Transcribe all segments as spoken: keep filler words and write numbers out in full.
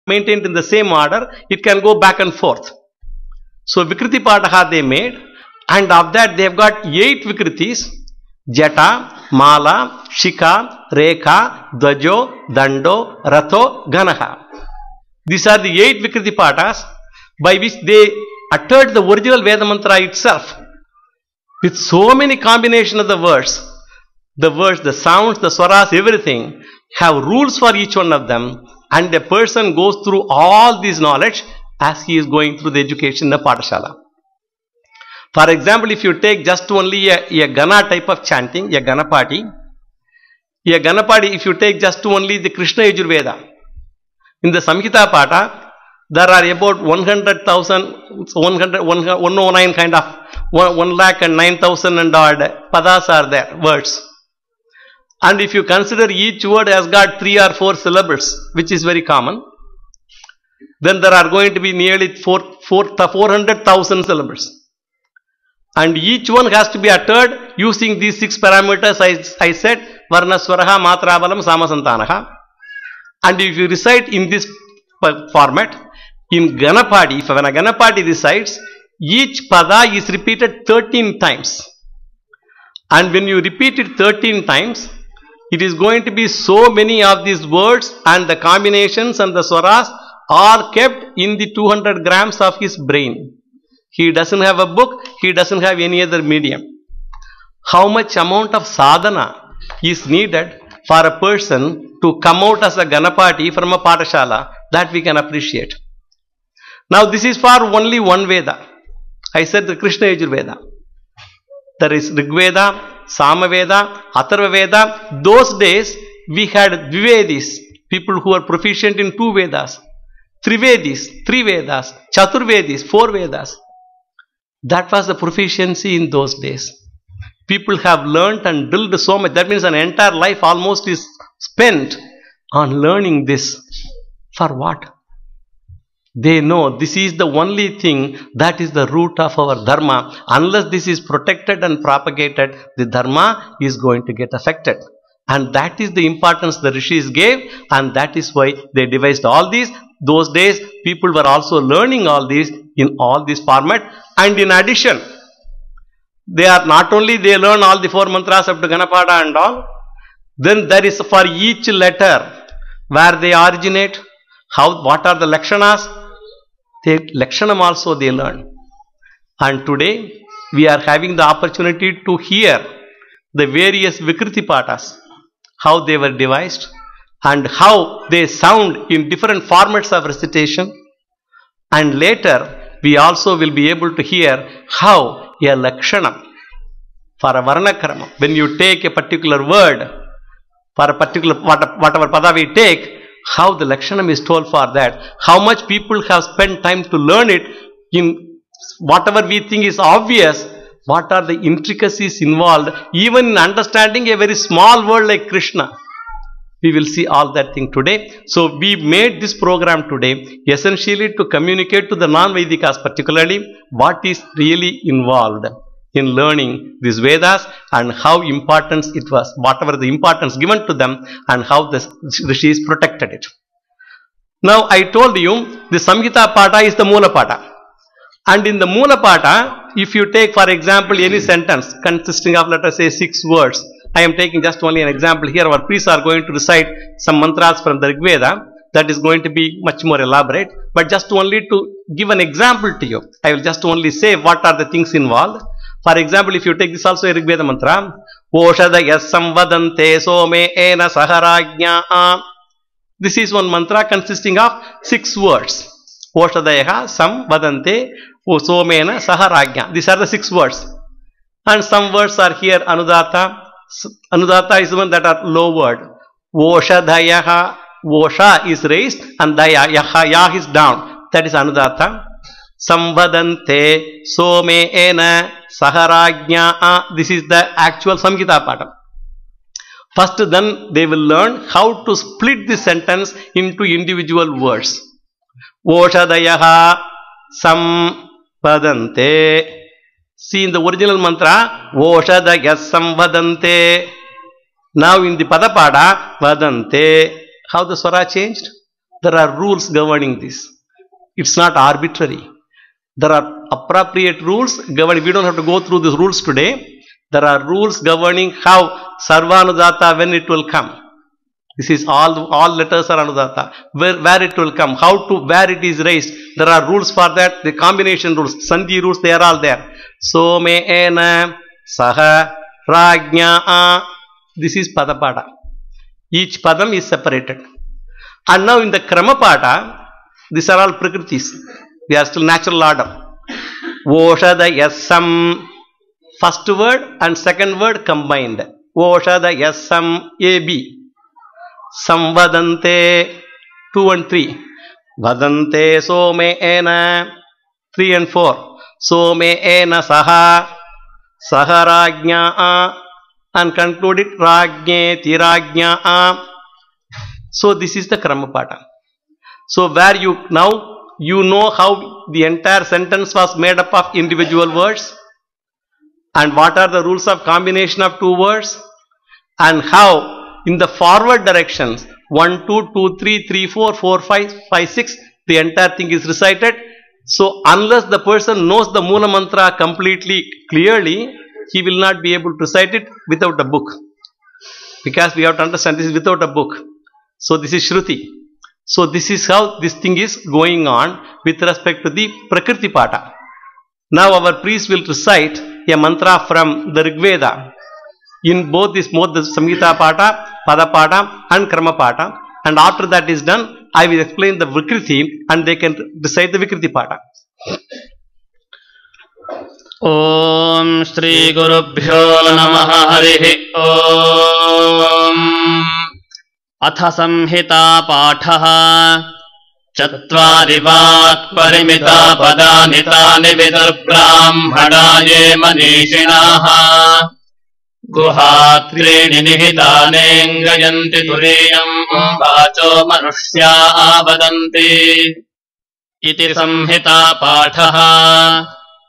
maintained in the same order, it can go back and forth. So Vikriti Pataha they made, and of that they have got eight Vikritis: Jata, Mala, Shika, Rekha, Dvajo, Dando, Ratho, Ganaha. These are the eight Vikriti Patas by which they uttered the original Veda mantra itself with so many combination of the words. The words, the sounds, the swaras, everything have rules for each one of them, and a person goes through all this knowledge as he is going through the education in the Patashala. For example, if you take just only a, a Gana type of chanting, a Ganapati, a Ganapati, if you take just only the Krishna Yajurveda, in the Samhita Pata, there are about one hundred thousand, one hundred, one oh nine kind of, one lakh and nine thousand and odd padas are there, words. And if you consider each word has got three or four syllables, which is very common, then there are going to be nearly four hundred thousand syllables. And each one has to be uttered using these six parameters I, I said, Varna, Swaraha, Matra, Balam, Samasantanaha. And if you recite in this format, in Ganapadi, if when a Ganapadi recites, each pada is repeated thirteen times. And when you repeat it thirteen times, it is going to be so many of these words, and the combinations and the swaras are kept in the two hundred grams of his brain. He doesn't have a book, he doesn't have any other medium. How much amount of sadhana is needed for a person to come out as a Ganapati from a Patashala, that we can appreciate. Now this is for only one Veda. I said the Krishna Yajurveda. There is Rig Veda, Samaveda, Atharva Veda. Those days we had Dvivedis, people who are proficient in two Vedas. Trivedis, three Vedas. Chaturvedis, four Vedas. That was the proficiency in those days. People have learnt and drilled so much. That means an entire life almost is spent on learning this. For what? They know this is the only thing that is the root of our dharma. Unless this is protected and propagated, the dharma is going to get affected. And that is the importance the rishis gave, and that is why they devised all these. Those days people were also learning all these in all this format. And in addition, they are not only they learn all the four mantras up to Ganapada and all, then there is for each letter where they originate, how, what are the lakshanas, they, lakshanam also they learn. And today we are having the opportunity to hear the various Vikriti Patas, how they were devised and how they sound in different formats of recitation. And later we also will be able to hear how a lakshanam for a varnakarma, when you take a particular word, for a particular, whatever pada we take, how the lakshanam is told for that, how much people have spent time to learn it in whatever we think is obvious, what are the intricacies involved, even in understanding a very small word like Krishna. We will see all that thing today. So we made this program today essentially to communicate to the non-Vedikas particularly what is really involved in learning these Vedas and how important it was, whatever the importance given to them, and how the rishis protected it. Now I told you the Samhita Pata is the Mula Pata. And in the Mula Pata, if you take for example any sentence consisting of let us say six words, I am taking just only an example here. Our priests are going to recite some mantras from the Rig Veda. That is going to be much more elaborate. But just only to give an example to you, I will just only say what are the things involved. For example, if you take this also a Rig Veda mantra, Oshadaya samvadante some ena saharajnya. This is one mantra consisting of six words. Oshadaya samvadante somena saharajnya. These are the six words. And some words are here Anudata. Anudata is the one that are low word. Oshadayaha, Osha is raised and Daya, Yaha, Yah is down. That is Anudata. Samvadante some ena saharajnya. This is the actual Samhita Pata. First then they will learn how to split this sentence into individual words. Oshadayaha samvadante. See in the original mantra, Oshadaya samvadante. Now in the Padapada, Vadante. How the swara changed? there are rules governing this. It's not arbitrary. There are appropriate rules governing. We don't have to go through these rules today. There are rules governing how Sarvanudata, when it will come. This is all, all letters are Anudata. Where, where it will come, how to, where it is raised. There are rules for that, the combination rules, Sandhi rules, they are all there. So me ena, saha, rajna, this is Padapada. Each Padam is separated. And now in the Kramapada, these are all Prakritis. They are still natural order. Voshada Yasam, first word and second word combined. Voshada Yasam, A B. Samvadante, two and three. Vadante some ena, three and four. Some ena saha, saha rajna, and conclude it rajne tirajna. So this is the Kramapada. So where you now you know how the entire sentence was made up of individual words, and what are the rules of combination of two words, and how in the forward directions one, two, two, three, three, four, four, five, five, six, the entire thing is recited. So unless the person knows the Mula Mantra completely clearly, he will not be able to recite it without a book. Because we have to understand this is without a book. So this is Shruti. So this is how this thing is going on with respect to the Prakriti Pata. Now our priest will recite a mantra from the Rig Veda in both this both the Samhita Pata, Pada Pata and Krama Pata, and after that is done, I will explain the Vikriti and they can recite the Vikriti Pata. Om Shri Gurubhyo Namaha Harihi Om Atha Samhita Pathaha Chatvari Vat Parimita Padani Tani Vidur Brahmanaye Manishinaha Guhatrini Nihitane Gayanti Turiyam Vacho Manushya Vadanti Iti Samhita Pathaha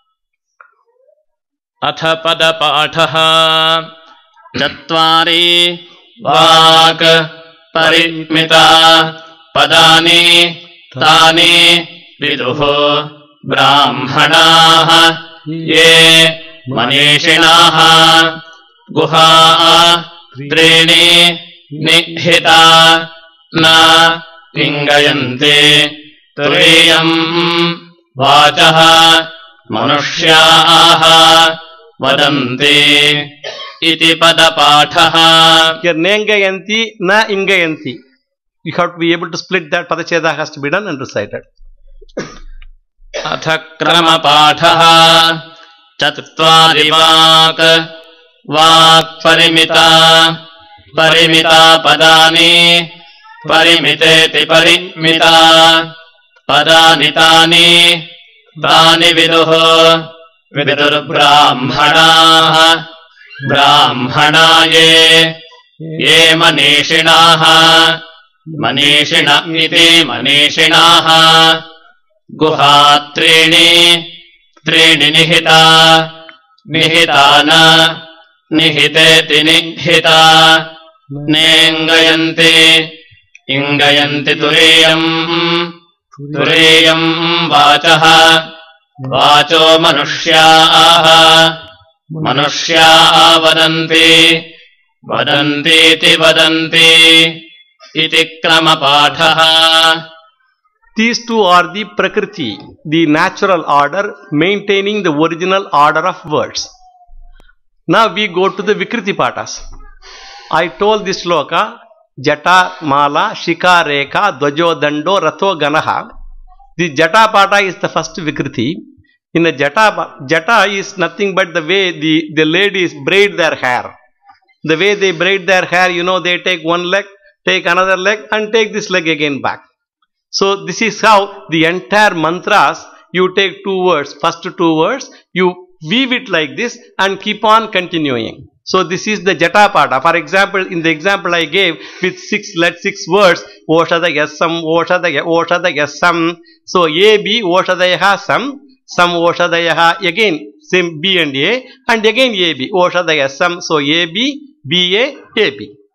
Atha Pada Pathaha Chatvari Vak Parimita Padani Tani Viduho Brahmanaha Ye Manishinaha Guha Trini Nihita Na Pingayanti Turiyam Vachaha Manushyaha Vadanti Iti Pada Pathaha. Here Nengayanti Na Ingayanti. You have to be able to split that. Padacheda has to be done and recited. Atha Krama Pathaha Chatvari Vak Vak Parimita Parimita Padani Parimiteti Parimita Padani Tani Tani Viduho Vidur Brahmanaha Brahmanaye Ye Manishinaha Manishina iti Manishinaha Guhatrini Trini Nihita Nihitana Nihiteti Nihita Nengayanti Ingayanti Turiyam Turiyam Vachaha Vacho Manushyaha Manushya Vadanti Vadanti Ti Vadanti Iti Krama Pathaha. These two are the Prakriti, the natural order, maintaining the original order of words. Now we go to the Vikriti Patas. I told this shloka, Jata, Mala, Shika, Reka, Dvajo, Dando, Ratho, Ganaha. The Jata Pata is the first Vikriti. In the Jata, Jata is nothing but the way the, the ladies braid their hair. The way they braid their hair, you know, they take one leg, take another leg and take this leg again back. So this is how the entire mantras, you take two words, first two words, you weave it like this and keep on continuing. So this is the Jata Pada. For example, in the example I gave with six, let six words, Oshada Yasam, Oshada Oshada Yasam. So A, B, Oshada Yaha, Sam, Sam Oshada Yaha, again same B and A, and again A, B, Oshada Yasam. So A, B, B, A, A, B.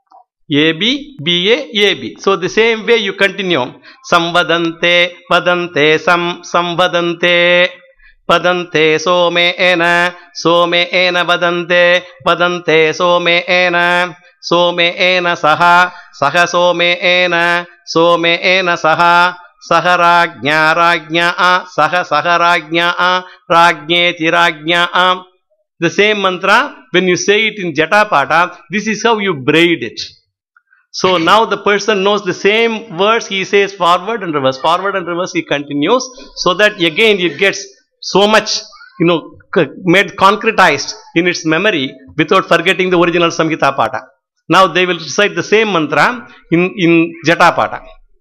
A B, B A, A B. So the same way you continue. Samvadante, vadante, sam, samvadante. Padante some ena, some ena vadante, vadante some ena, some ena saha, saha some ena, some ena saha, saha rajnya rajnya a, saha saha rajnya a, rajnyeti rajnya a. The same mantra, when you say it in Jatapata, this is how you braid it. So now the person knows the same words, he says forward and reverse, forward and reverse, he continues, so that again it gets so much, you know, made concretized in its memory without forgetting the original Samhita Pata. Now they will recite the same mantra in, in Jata Pata.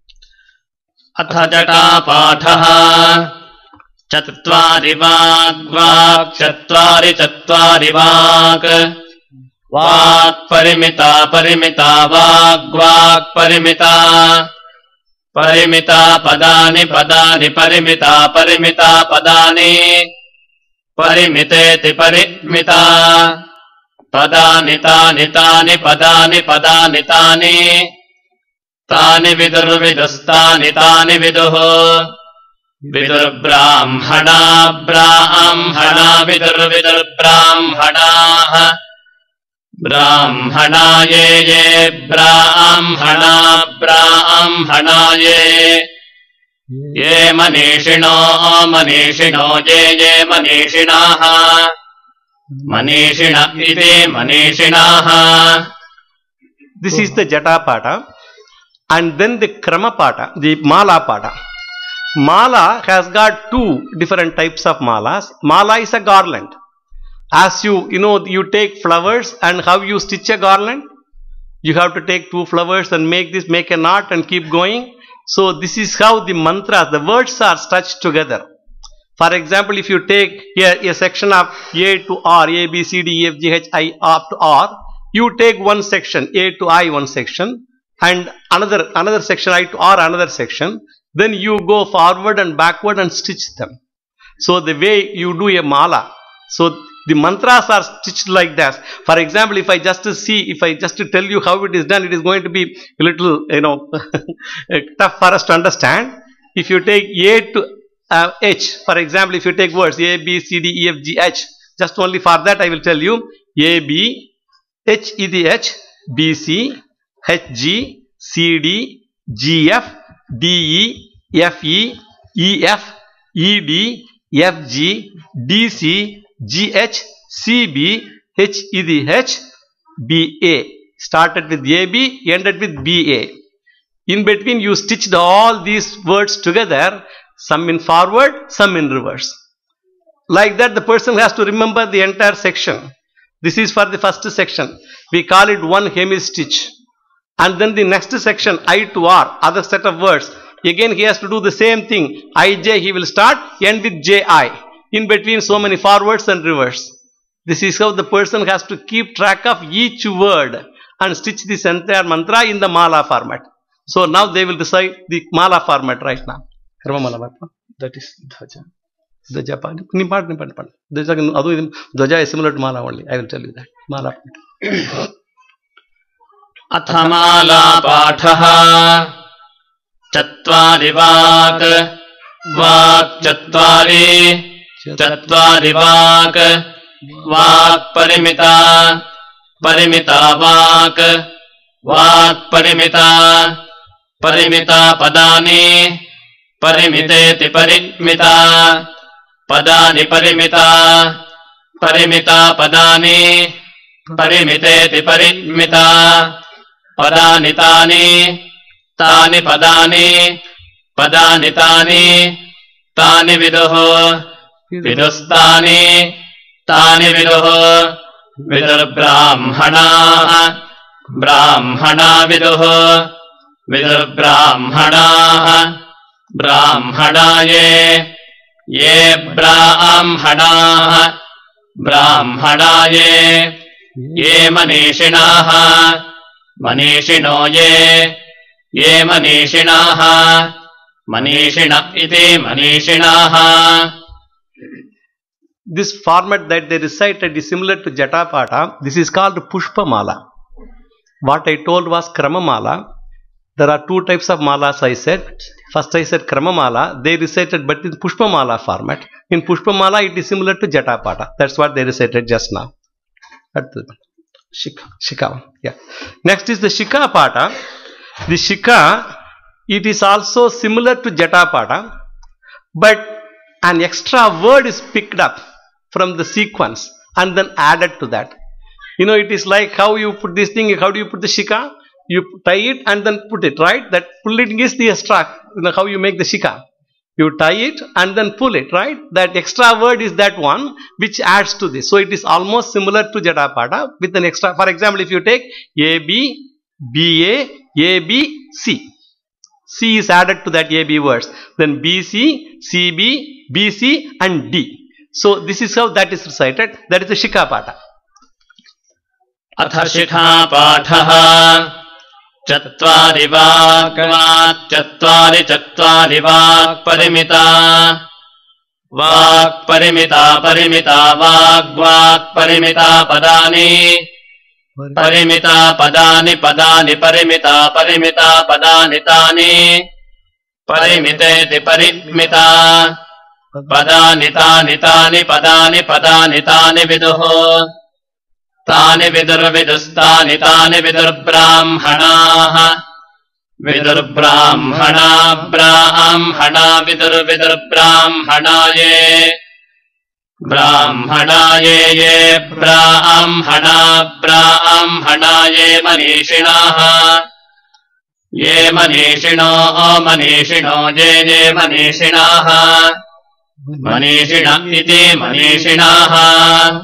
Atha Jata Patha Chatvari Vak Vak Chatvari Chatvari Vak Vak Parimita Parimita Vak Vak Parimita Parimita Padani Padani Parimita Parimita Padani Parimiteti Parimita Padani Tani Tani Padani Padani Tani Tani Vidur Vidustani Tani Viduh Vidur Brahmana Brahmana Vidur Vidur Brahmana Brahmana ye ye Brahmana Brahmana ye ye Manishino Manishino ye ye Manishinaha Manishina iti Manishinaha. This is the Jata Pata, and then the Krama Pata, the Mala Pata. Mala has got two different types of malas. Mala is a garland. As you, you know, you take flowers and how you stitch a garland. You have to take two flowers and make this, make a knot and keep going. So this is how the mantras, the words are stitched together. For example, if you take here a section of A to R, A, B, C, D, E, F, G, H, I, up to R, you take one section, A to I, one section, and another, another section, I to R, another section. Then you go forward and backward and stitch them. So the way you do a mala. So the mantras are stitched like that. For example, if I just to see, if I just to tell you how it is done, it is going to be a little, you know, tough for us to understand. If you take A to uh, H, for example, if you take words A, B, C, D, E, F, G, H, just only for that I will tell you A, B, H, E, D, H, B, C, H, G, C, D, G, F, D, E, F, E, E, F, E, D, F, G, D, C, G, H, C, B, H, E, D, H, B, A. Started with A, B, ended with B, A. In between you stitched all these words together, some in forward, some in reverse. Like that the person has to remember the entire section. This is for the first section. We call it one hemistitch. And then the next section, I to R, other set of words. Again he has to do the same thing. I, J he will start, end with J, I. In between so many forwards and reverse. This is how the person has to keep track of each word and stitch this entire mantra in the mala format. So now they will recite the mala format right now. That is Dhaja. Dhaja part. Nipat, nipat, nipat. Dhaja is similar to mala only. I will tell you that. Mala part. Athamala Pathaha Chatvari Vak Vak Chatvari Chatvari Vak Vak Parimita Parimita Vak Vak Parimita Parimita Padani Parimiteti Parimita Padani Parimita Parimita Padani Parimiteti Parimita Padani Tani Tani Padani Padani Tani Tani Viduh Vidustani Tani Viduh Vidur Brahmana Brahmana Viduh Vidur Brahmana Brahmana ye Ye Brahmana Brahmana ye Ye Manishinaha Manishino ye Ye Manishinaha Manishina iti Manishinaha. This format that they recited is similar to Jata Pata. This is called Pushpa Mala. What I told was Kramamala. There are two types of malas I said. First I said Kramamala. They recited but in Pushpamala format. In Pushpamala it is similar to Jatapata. That's what they recited just now. Shika. Shika. Yeah. Next is the Shika Pata. The Shika, it is also similar to Jatapata, but an extra word is picked up from the sequence and then added to that. You know, it is like how you put this thing, how do you put the Shika? You tie it and then put it, right? That pulling is the extra, you know, how you make the Shika. You tie it and then pull it, right? That extra word is that one which adds to this. So it is almost similar to Jatapada with an extra. For example, if you take A, B, B, A, A, B, C. C is added to that A, B words. Then B, C, C, B, B, C and D. So this is how that is recited. That is the Shika Pata. Atha Shikha Pathaha Chattvari Vak Vak Chattvari Chattvari Vak Parimita Vak Parimita Parimita Vak Vak Parimita Padani Parimita Padani Padani Parimita Parimita Padani Tani Parimite Parimita Padani Tani Tani Padani Padani Tani Viduho Tani Vidur Vidustani Tani Vidur Brahmanaha Vidur Brahmana Brahmana Vidur Vidur Brahmanaye Brahmanaye ye Brahmana Brahmanaye Manishinaha Ye Manishino Manishino ye ye Manishinaha Manishina iti Manishinaha.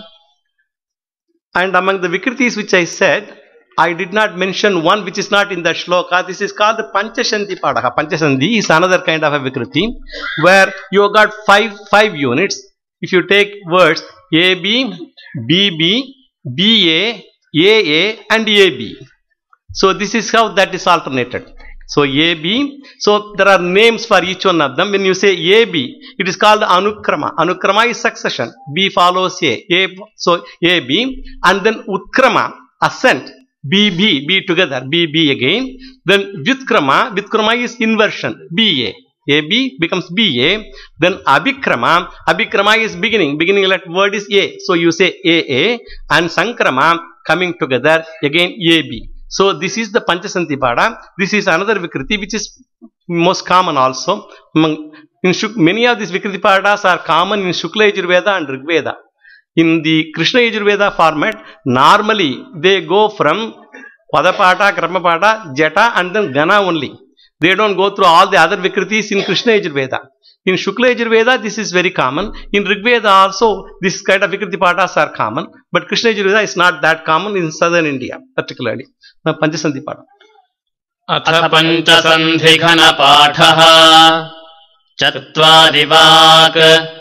And among the Vikritis which I said, I did not mention one which is not in the shloka. This is called the Panchashanti Padaha. Panchashanti is another kind of a Vikriti where you have got five, five units. If you take words A, B, B, B, B, A, A, A and A, B. So this is how that is alternated. So A, B. So there are names for each one of them. When you say A, B, it is called Anukrama. Anukrama is succession. B follows A. A so A, B. And then Utkrama, ascent. B, B, B together. B, B again. Then Vyutkrama. Vyutkrama is inversion. B, A. A, B becomes B, A. Then Abhikrama. Abhikrama is beginning. Beginning let word is A. So you say A, A. And Sankrama coming together. Again A, B. So this is the Panchasanti Pada. This is another Vikriti which is most common also. In many of these Vikriti Padas are common in Shukla Yajurveda and Rigveda. In the Krishna Yajurveda format, normally they go from Padapada, Kramapada, Jata and then Gana only. They don't go through all the other Vikritis in Krishna Yajurveda. In Shukla Yajurveda, this is very common. In Rigveda also, this kind of Vikriti Padas are common. But Krishna Yajurveda is not that common in southern India, particularly. Now, Panchasanti Pada. Atha Panchasanti Ghana Pathaha Chattvari Vak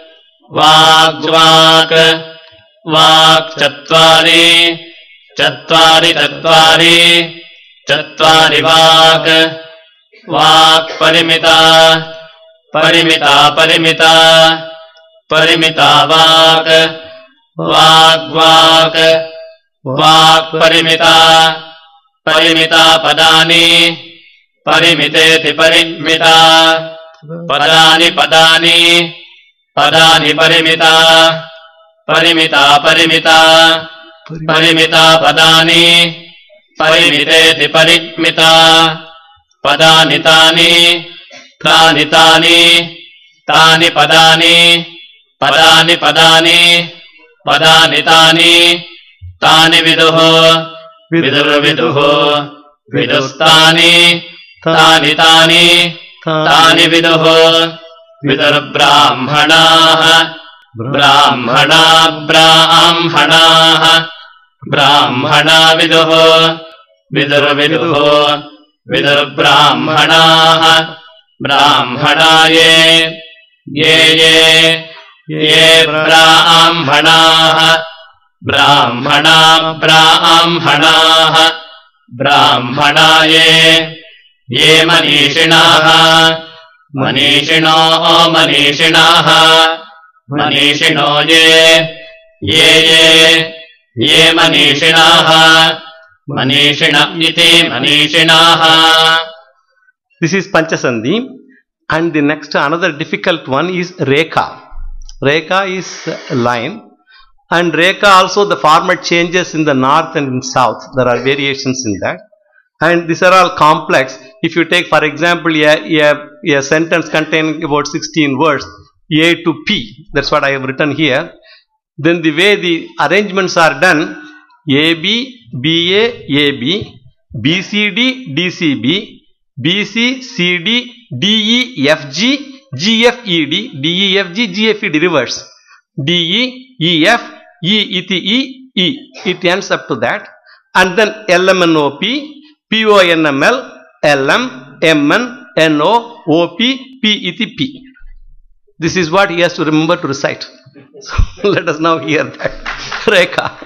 Vak Vak Vak Chattvari Chattvari Chattvari Chattvari Vak Vak Parimita Parimita Parimita Parimita Vak Vak Vak Vak Parimita Parimita Padani Parimite Parimita Padani Padani Padani Parimita Parimita Parimita Parimita Padani Parimite Parimita Padani Tani Tani Tani Tani Padani Padani Padani Padani Tani Tani Viduho Vidur Viduho Vidustani Tani Tani Tani Viduho Vidur Brahmana Brahmana Brahmana Brahmana Viduho Vidur Viduho Vidur Brahmana Brahmana ye Ye Ye Ye Brahmana Brahmana Brahmana Brahmana ye Ye Manishinaha Manishino Manishinaha Manishino ye Ye Ye Ye Manishinaha Manishina iti manishinaha. This is Panchasandhi. And the next, another difficult one is Rekha. Rekha is line. And Rekha also the format changes in the north and in south. There are variations in that. And these are all complex. If you take, for example, a, a, a sentence containing about sixteen words, A to P, that's what I have written here. Then the way the arrangements are done, A B, B A, A B, B C D, D C B, B C, C D, D E, F G, G F E D, D E F G, G F E D reverse. D E, E F, E, iti, E, E. It ends up to that. And then L M N O P, P O N M L, L M, M N, N O, O P, P iti, P. This is what he has to remember to recite. So let us now hear that. Rekha.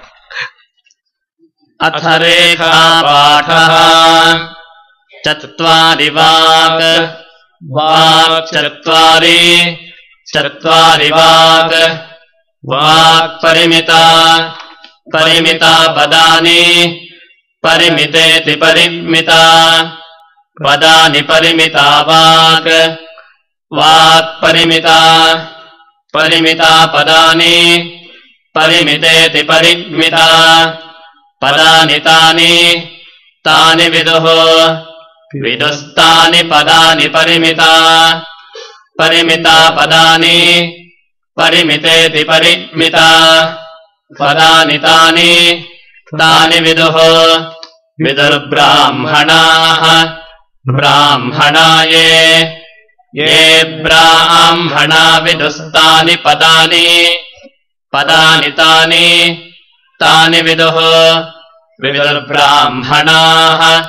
Atha rekha pathaha. Chatvari vak. Vak chatvari. Chatvari vak. Vak parimita. Parimita padani. Parimiteti parimita. Padani parimita vak. Vak parimita. Parimita padani. Parimiteti parimita. Padani tani. Tani viduho. Vidustani padani parimita. Parimita padani. Parimiteti parimita. Padani tani. Tani viduho. Vidur brahmanaha. Brahmanaye. Ye brahmana vidustani padani. Padani tani. Tani viduho. Vidur brahmanaha.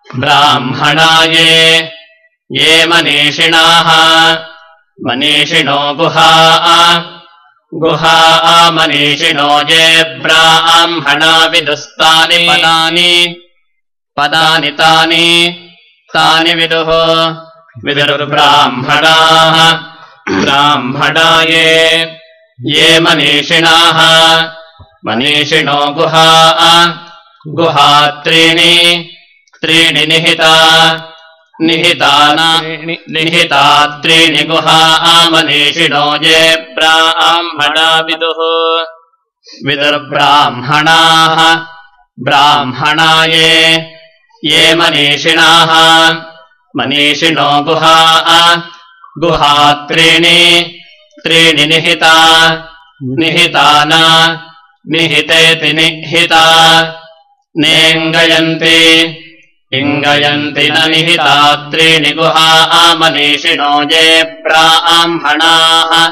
Brahmanaye. Ye manishinaha. Manishino guha. Guha manishino ye brahmana vidustani padani. Padani tani. Tani viduho. Vidur brahmanaha. Brahmanaye. Ye manishinaha. Manishino guha. Guha trini. Trini nihita. Nihitana. Nihita trini guha. Manishino ye brahmana viduhu. Vidur brahmanaha. Brahmanaye. Ye manishinaha. Manishino guha. Guha trini. Trini nihita. Nihitana. Nihiteti nihita. Nengayanti. Ingayanti na nihita trini guha. Manishino ye brahmanaha.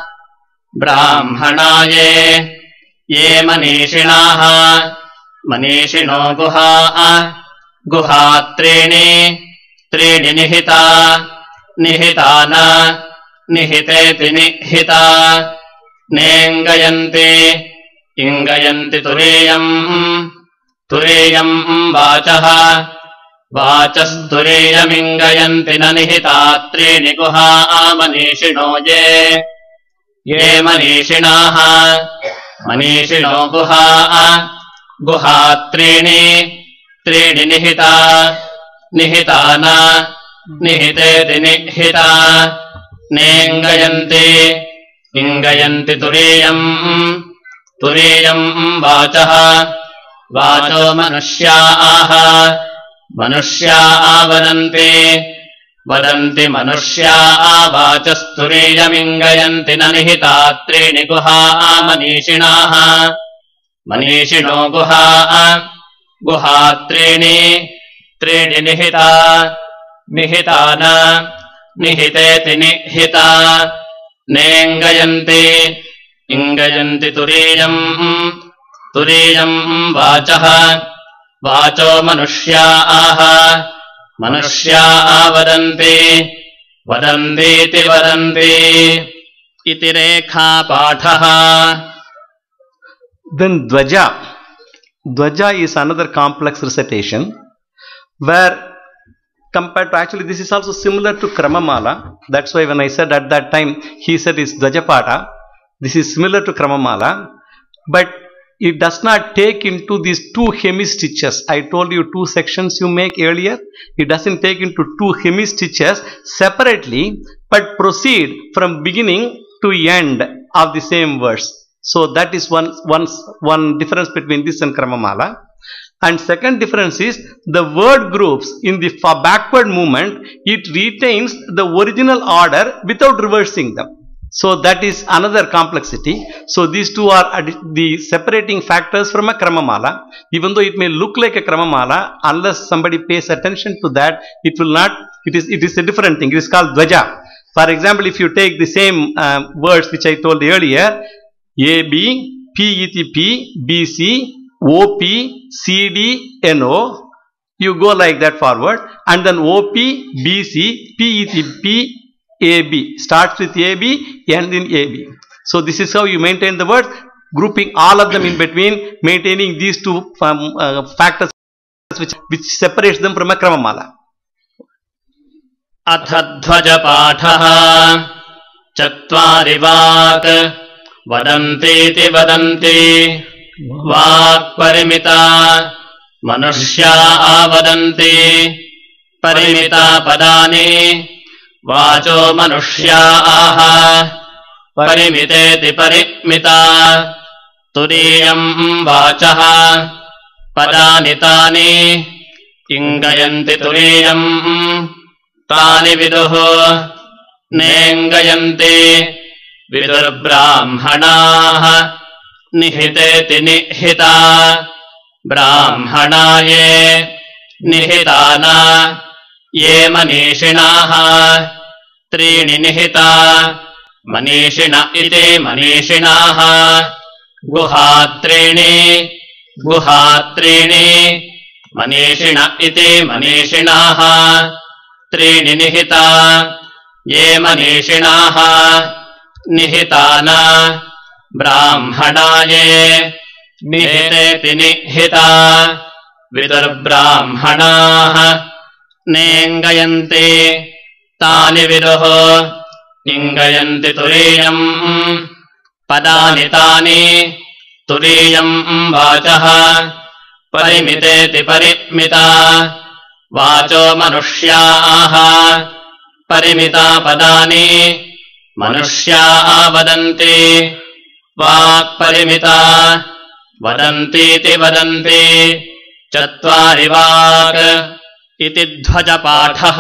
Brahmanaye. Ye manishinaha. Manishino guha. Guha trini. Trini nihita. Nihitana. Nihiteti nihita. Nengayanti. Ingayanti turiyam. Turiyam vachaha. Vachasturiyam ingayanti na nihita trini guha. Manishino ye. Ye manishinaha. Manishino guha. Guha trini. Trini nihita. Nihitana. Nihiteti nihita. Nengayanti. Ingayanti turiyam. Turiyam vachaha. Vacho manushyaha. Manushya vadanti. Vadanti manushya. Vachasturiyam ingayanti na nihita trini guha. Manishinaha. Manishino guha. Guha trini. Trini nihita. Nihitana. Nihiteti nihita. Nengayanti. Ingayanti turiyam. Turiyam vachaha. Vacho manushyaha. Manushya vadanti. Vadantiti vadanti. Iti rekha pathaha. Then Dvaja. Dvaja is another complex recitation where compared to, actually this is also similar to Kramamala. That's why when I said at that time, he said it's Dvajapata. This is similar to Kramamala. But it does not take into these two hemistitches. I told you two sections you make earlier. It doesn't take into two hemistitches separately, but proceed from beginning to end of the same verse. So that is one, one, one difference between this and Kramamala. And second difference is the word groups in the backward movement, it retains the original order without reversing them. So that is another complexity. So these two are the separating factors from a Kramamala. Even though it may look like a Kramamala, unless somebody pays attention to that, it will not, it is, it is a different thing. It is called Dvaja. For example, if you take the same uh, words which I told earlier, A B, P E T P, B C, O P, C D, N O, you go like that forward, and then O P, B C, P E T P, A B, starts with A B, ends in A B. So this is how you maintain the words, grouping all of them in between, maintaining these two um, uh, factors which, which separates them from a Kramamala. Athadhvaja pathaha chatvari vak vadantiti vadanti vak parimita manushya avadanti parimita padani vacho manushya aha परिमितेति परिमिता तुरीयं वाचः पदानि तानि इंगयन्ति तुरीयं तानि विदुः नेङ्गयन्ति विदुर्ब्राह्मणाः निहितेति निहिता ब्राह्मणा ये निहिताना ये मनीषिणाः त्रीणि निहिता मनीषिण इति मनीषिणाः गुहात्रीणि गुहात्रीणि मनीषिण इति मनीषिणाः त्रीणि निहिता ये मनीषिणाः निहिताना ब्राह्मणा ये निहितेति निहिता विदुर्ब्राह्मणाः नेङ्गयन्ति तानि विदुः इंगयन्ति तुरीयं पदानि तानि तुरीयं वाचः परिमितेति परिमिता वाचो मनुष्याः परिमिता पदानि मनुष्या वदन्ति वाक् परिमिता वदन्तीति वदन्ति चत्वारि वाक् इति ध्वजपाठः.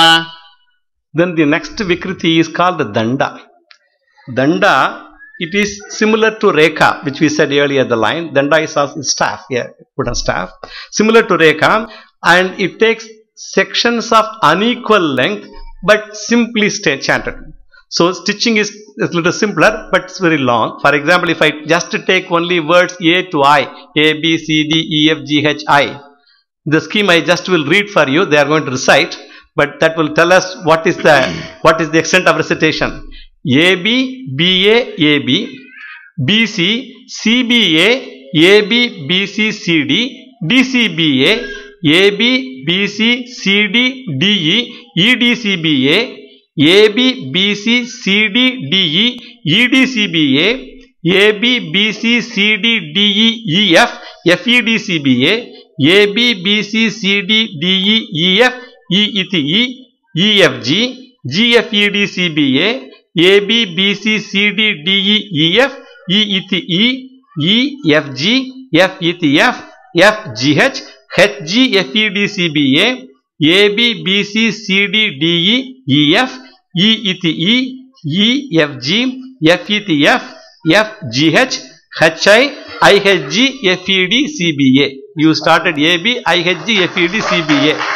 Then the next Vikriti is called the Danda. Danda, it is similar to Rekha, which we said earlier, the line. Danda is also staff, yeah, put on staff. Similar to Rekha, and it takes sections of unequal length, but simply chanted. So stitching is a little simpler, but it's very long. For example, if I just take only words A to I, A, B, C, D, E, F, G, H, I, the scheme I just will read for you, they are going to recite. But that will tell us what is the what is the extent of recitation. A B, B A, A B, B C, C B A, A B, B C, C D, D C B A, A B, B C, C D, D E, E D C B A, A B, B C, C D, D E, E D C B A, A B, B C, C D, D E, E F, F E D C B A, A B, B C, C D, D E, E F, E iti E, E F G, G F E D C B A, A B B C C D D E E F, E iti E, E F G, F iti F, F G H, H G F E D C B A, A B B C C D D E E F, E iti E, E F G, F iti F, F G H, H I, I H G F E D C B A. You started A B, I H G F E D C B A.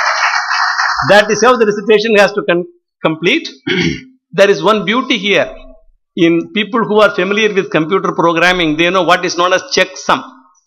That is how the recitation has to complete. There is one beauty here. In people who are familiar with computer programming, they know what is known as checksum.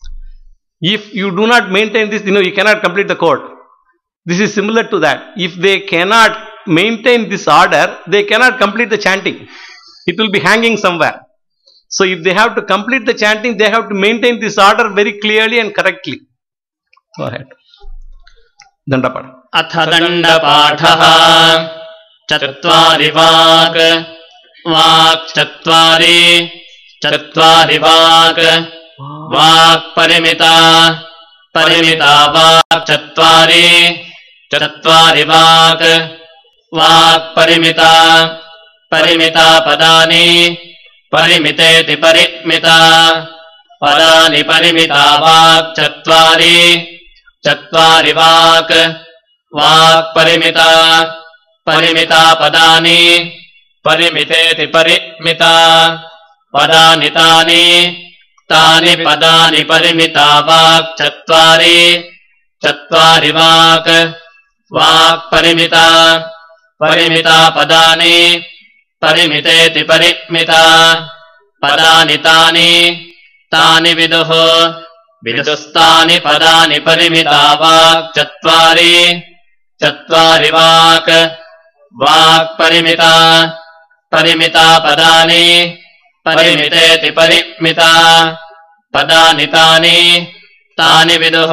If you do not maintain this, you know, you cannot complete the code. This is similar to that. If they cannot maintain this order, they cannot complete the chanting. It will be hanging somewhere. So if they have to complete the chanting, they have to maintain this order very clearly and correctly. Go ahead. Dandapada. Atha Dandapathaha Chatvari Vak Vak Chatvari Chatvari Vak वाक् परिमिता परिमिता वाक् चत्वारि चत्वारि वाक् वाक् परिमिता परिमिता पदानि परिमितेति परिमिता पदानि परिमिता वाक् चत्वारि चत्वारि वाक् वाक् परिमिता परिमिता पदानि परिमितेति परिमिता पदानि तानि तानि पदानि परिमिता वाक् चत्वारि चत्वारि वाक् वाक् परिमिता परिमिता पदानि परिमितेति परिमिता पदानि तानि तानि विदुः विदुस्तानि पदानि परिमिता वाक् चत्वारि चत्वारि वाक् वाक् परिमिता परिमिता पदानि परिमितेति परिमिता पदानि तानि तानि विदुः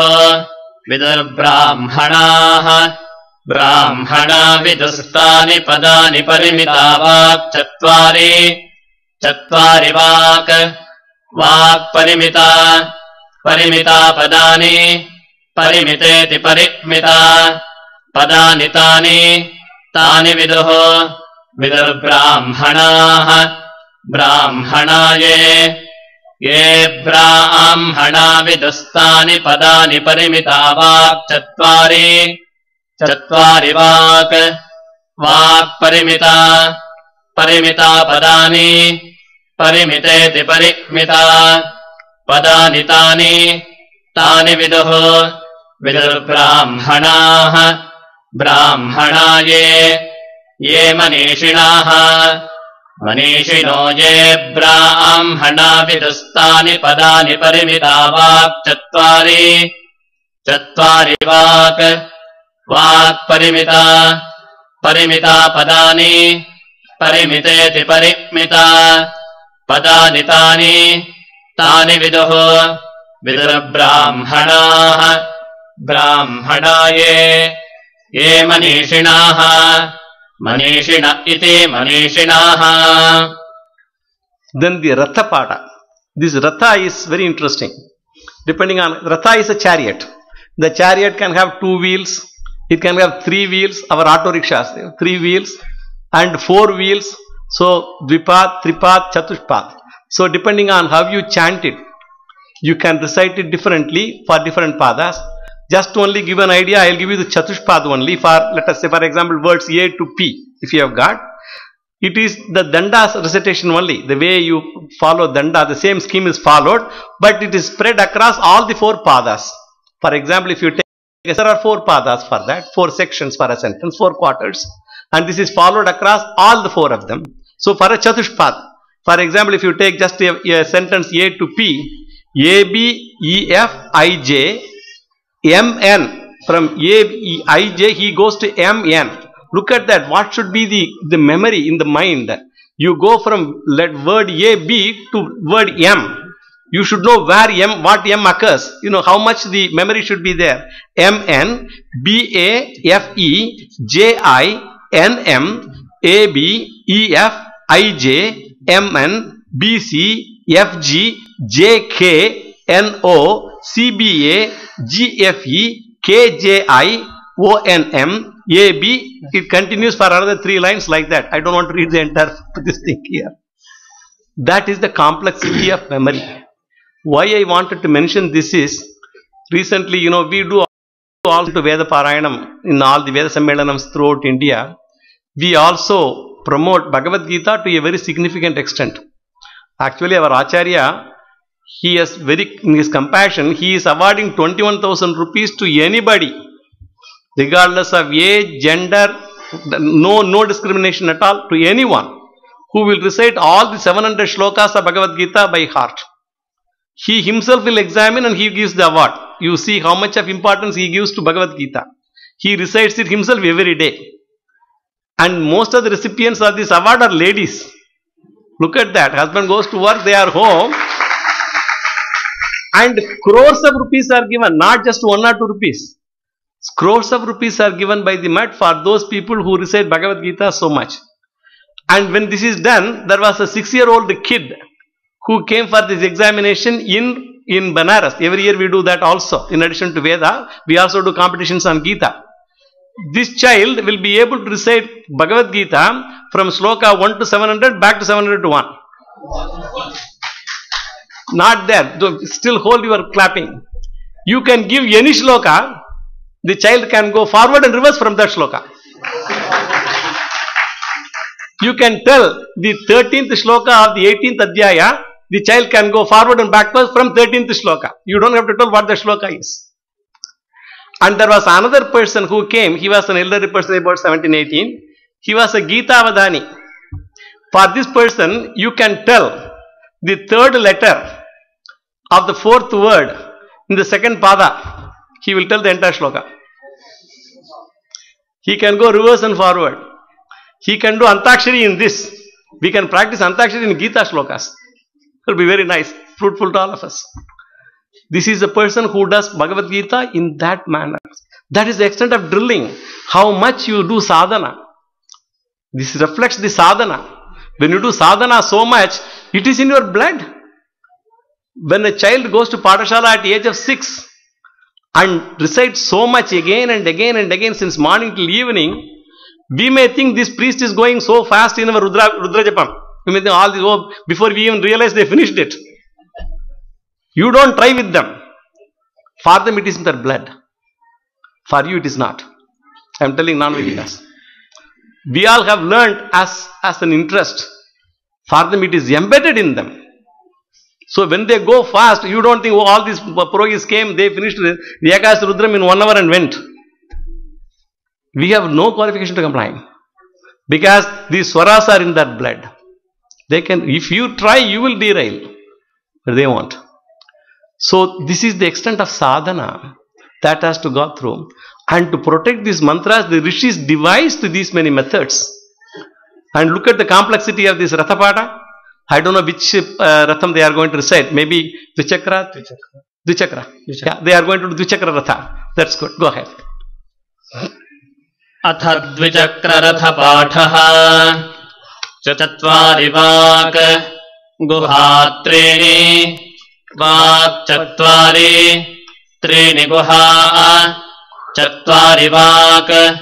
विदुर्ब्राह्मणाः ब्राह्मणा विदुस्तानि पदानि परिमिता वाक् चत्वारि चत्वारि वाक् वाक् परिमिता परिमिता पदानि परिमितेति परिमिता पदानि तानि तानि विदुः विदुर्ब्राह्मणाः ब्राह्मणा ये ये ब्राह्मणा विदुस्तानि पदानि परिमिता वाक् चत्वारि चत्वारि वाक् वाक् परिमिता परिमिता पदानि परिमितेति परिमिता पदानि तानि तानि विदुः विदुर्ब्राह्मणाः ब्राह्मणा ये ये मनीषिणाः मनीषिणो ये ब्राह्मणा विदुस्तानि पदानि परिमिता वाक् चत्वारि चत्वारि वाक् वाक् परिमिता परिमिता पदानि परिमितेति परिमिता पदानि तानि तानि विदुः विदुर्ब्राह्मणाः ब्राह्मणा ये ये मनीषिणाः मनीषिण इति मनीषिणाः. Then the Ratha Pada. This Ratha is very interesting. Depending on, Ratha is a chariot. The chariot can have two wheels, it can have three wheels, our auto rickshaws, three wheels and four wheels. So, Dvipad, Tripad, Chatushpad. So, depending on how you chant it, you can recite it differently for different padas. Just to only give an idea, I will give you the Chatushpad only for, let us say, for example, words A to P, if you have got. It is the Danda's recitation only. The way you follow Danda, the same scheme is followed, but it is spread across all the four padas. For example, if you take, there are four padas for that, four sections for a sentence, four quarters, and this is followed across all the four of them. So, for a Chatushpad, for example, if you take just a, a sentence A to P, A, B, E, F, I, J, M, N, from A, E, I, J, he goes to M, N. Look at that. What should be the, the memory in the mind? You go from let word A, B to word M. You should know where M, what M occurs. You know how much the memory should be there. M, N, B, A, F, E, J, I, N, M, A, B, E, F, I, J, M, N, B, C, F, G, J, K, N, O, C, B, A, G, F, E, K, J, I, O, N, M, A, B. It continues for another three lines like that. I don't want to read the entire this thing here. That is the complexity of memory. Why I wanted to mention this is, recently, you know, we do all to Veda Parayanam in all the Veda Sammelanams throughout India. We also promote Bhagavad Gita to a very significant extent. Actually, our Acharya, he has very, in his compassion, he is awarding twenty-one thousand rupees to anybody, regardless of age, gender, no, no discrimination at all, to anyone who will recite all the seven hundred shlokas of Bhagavad Gita by heart. He himself will examine and he gives the award. You see how much of importance he gives to Bhagavad Gita. He recites it himself every day. And most of the recipients of this award are ladies. Look at that. Husband goes to work, they are home. And crores of rupees are given, not just one or two rupees. Crores of rupees are given by the Mat for those people who recite Bhagavad Gita so much. And when this is done, there was a six-year-old kid who came for this examination in in Banaras. Every year we do that also. In addition to Veda, we also do competitions on Gita. This child will be able to recite Bhagavad Gita from sloka one to seven hundred back to seven hundred to one. Not there. Still hold your clapping. You can give any shloka, the child can go forward and reverse from that shloka. You can tell the thirteenth shloka of the eighteenth adhyaya, the child can go forward and backwards from thirteenth shloka. You don't have to tell what the shloka is. And there was another person who came, he was an elderly person about seventeen, eighteen. He was a Gita Avadhani. For this person, you can tell the third letter of the fourth word in the second pada. He will tell the entire shloka. He can go reverse and forward. He can do Antakshari in this. We can practice Antakshari in Gita shlokas. It will be very nice, fruitful to all of us. This is a person who does Bhagavad Gita in that manner. That is the extent of drilling. How much you do sadhana. This reflects the sadhana. When you do sadhana so much, it is in your blood. When a child goes to Patashala at the age of six and recites so much again and again and again since morning till evening, we may think this priest is going so fast in our Rudra, Rudra Japam. We may think all this, oh, before we even realize they finished it. You don't try with them. For them it is in their blood. For you it is not. I am telling non-Vedikas. We all have learned as, as an interest. For them it is embedded in them. So when they go fast, you don't think, oh, all these Purogis came, they finished the Ekadas Rudram in one hour and went. We have no qualification to comply. Because these swaras are in that blood. They can, if you try, you will derail. But they won't. So this is the extent of sadhana that has to go through. And to protect these mantras, the rishis devised these many methods. And look at the complexity of this Rathapada. I don't know which uh, Ratham they are going to recite. Maybe Dvichakra? Dvichakra. Dvichakra. Yeah, they are going to do Dvichakra Ratha. That's good. Go ahead. Atha Dvichakra Ratha Pathaha Chatvari Vak Guhatrini Vak Chatvari Trini Guha Chatvari Vak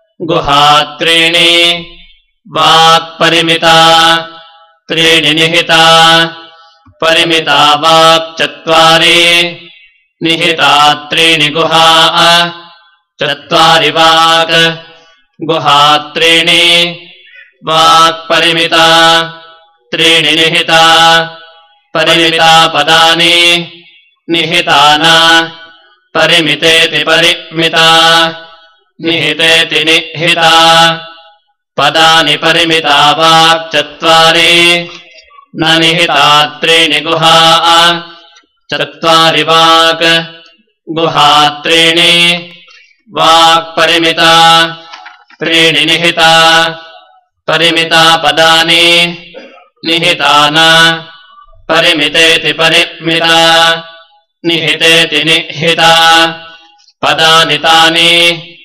Guhatrini Vak Parimita Trini Nihita Parimita Vak Chatvari Nihita Trini Guha Chatvari Vak Guha Trini Vak Parimita Trini Nihita Parimita Padani Nihitana Parimiteti Parimita Nihiteti Nihita Padani Parimita Vak Chatvari Nanihita Trini Guha Chatvari Vak Guha Trini Vak Parimita Trini Nihita Parimita Padani Nihitana Parimiteti Parimita Nihiteti Nihita Padani Tani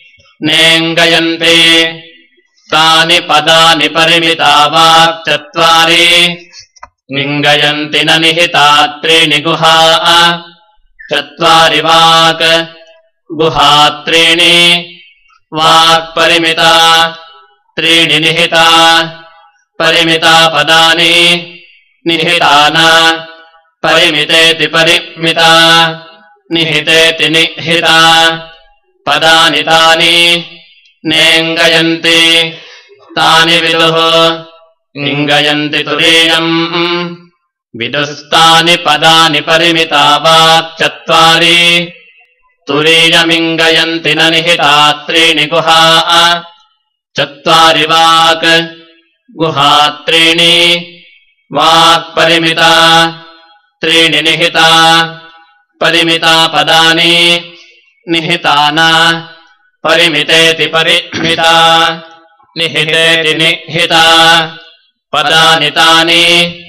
Nengayanti Tani Padani Parimita Vak Chatvari Ningayanti Nanihita Trini Guha Chatvari Vak Guha Trini Vak Parimita Trini Nihita Parimita Padani Nihitana Parimiteti Parimita Nihiteti Nihita Padani Tani Nengayanti Tani Viduhu Ningayanti Turiyam Vidustani Padani Parimita Vak Chatvari Turiyamingayanti Nanihita Trini Guha Chatvari Vak Guha Trini Vak Parimita Trini Nihita Parimita Padani Nihitana Parimiteti Parimita Nihiteti Nihita Padani Tani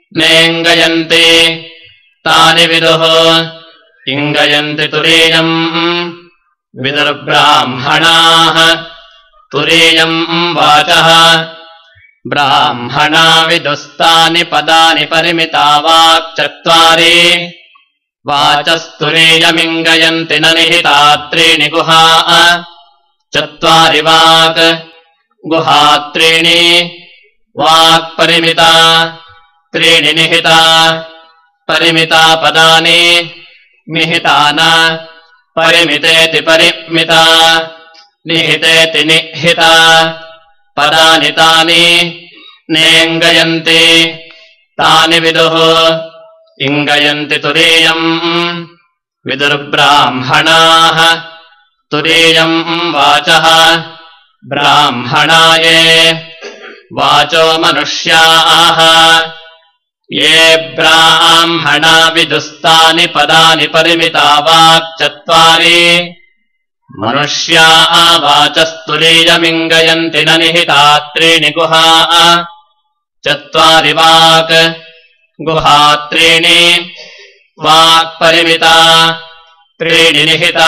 Nengayanti Tani Viduhu Ingayanti Turiyam Vidur Brahmana Turiyam Vachaha Brahmana Vidustani Padani Parimita Vak Chatvari वाचस्तुरेयमिङ्गयन्ति न निहिता त्रीणि गुहा चत्वारि वाक् गुहा त्रीणि वाक्परिमिता त्रीणि निहिता परिमिता पदानि निहिता न परिमितेति परिमिता निहितेति निहिता पदानि तानि नेङ्गयन्ति तानि विदुः इङ्गयन्ति तुरीयम् विदुर्ब्राह्मणाः तुरीयम् वाचः ब्राह्मणाये वाचो मनुष्याः ये ब्राह्मणा विदुस्तानि पदानि परिमिता वाक्चत्वारि मनुष्या वाचस्तुरीयमिङ्गयन्ति न निहिता त्रीणि गुहा चत्वारि वाक् गुहा त्रीणि वाक्परिमिता त्रीणि निहिता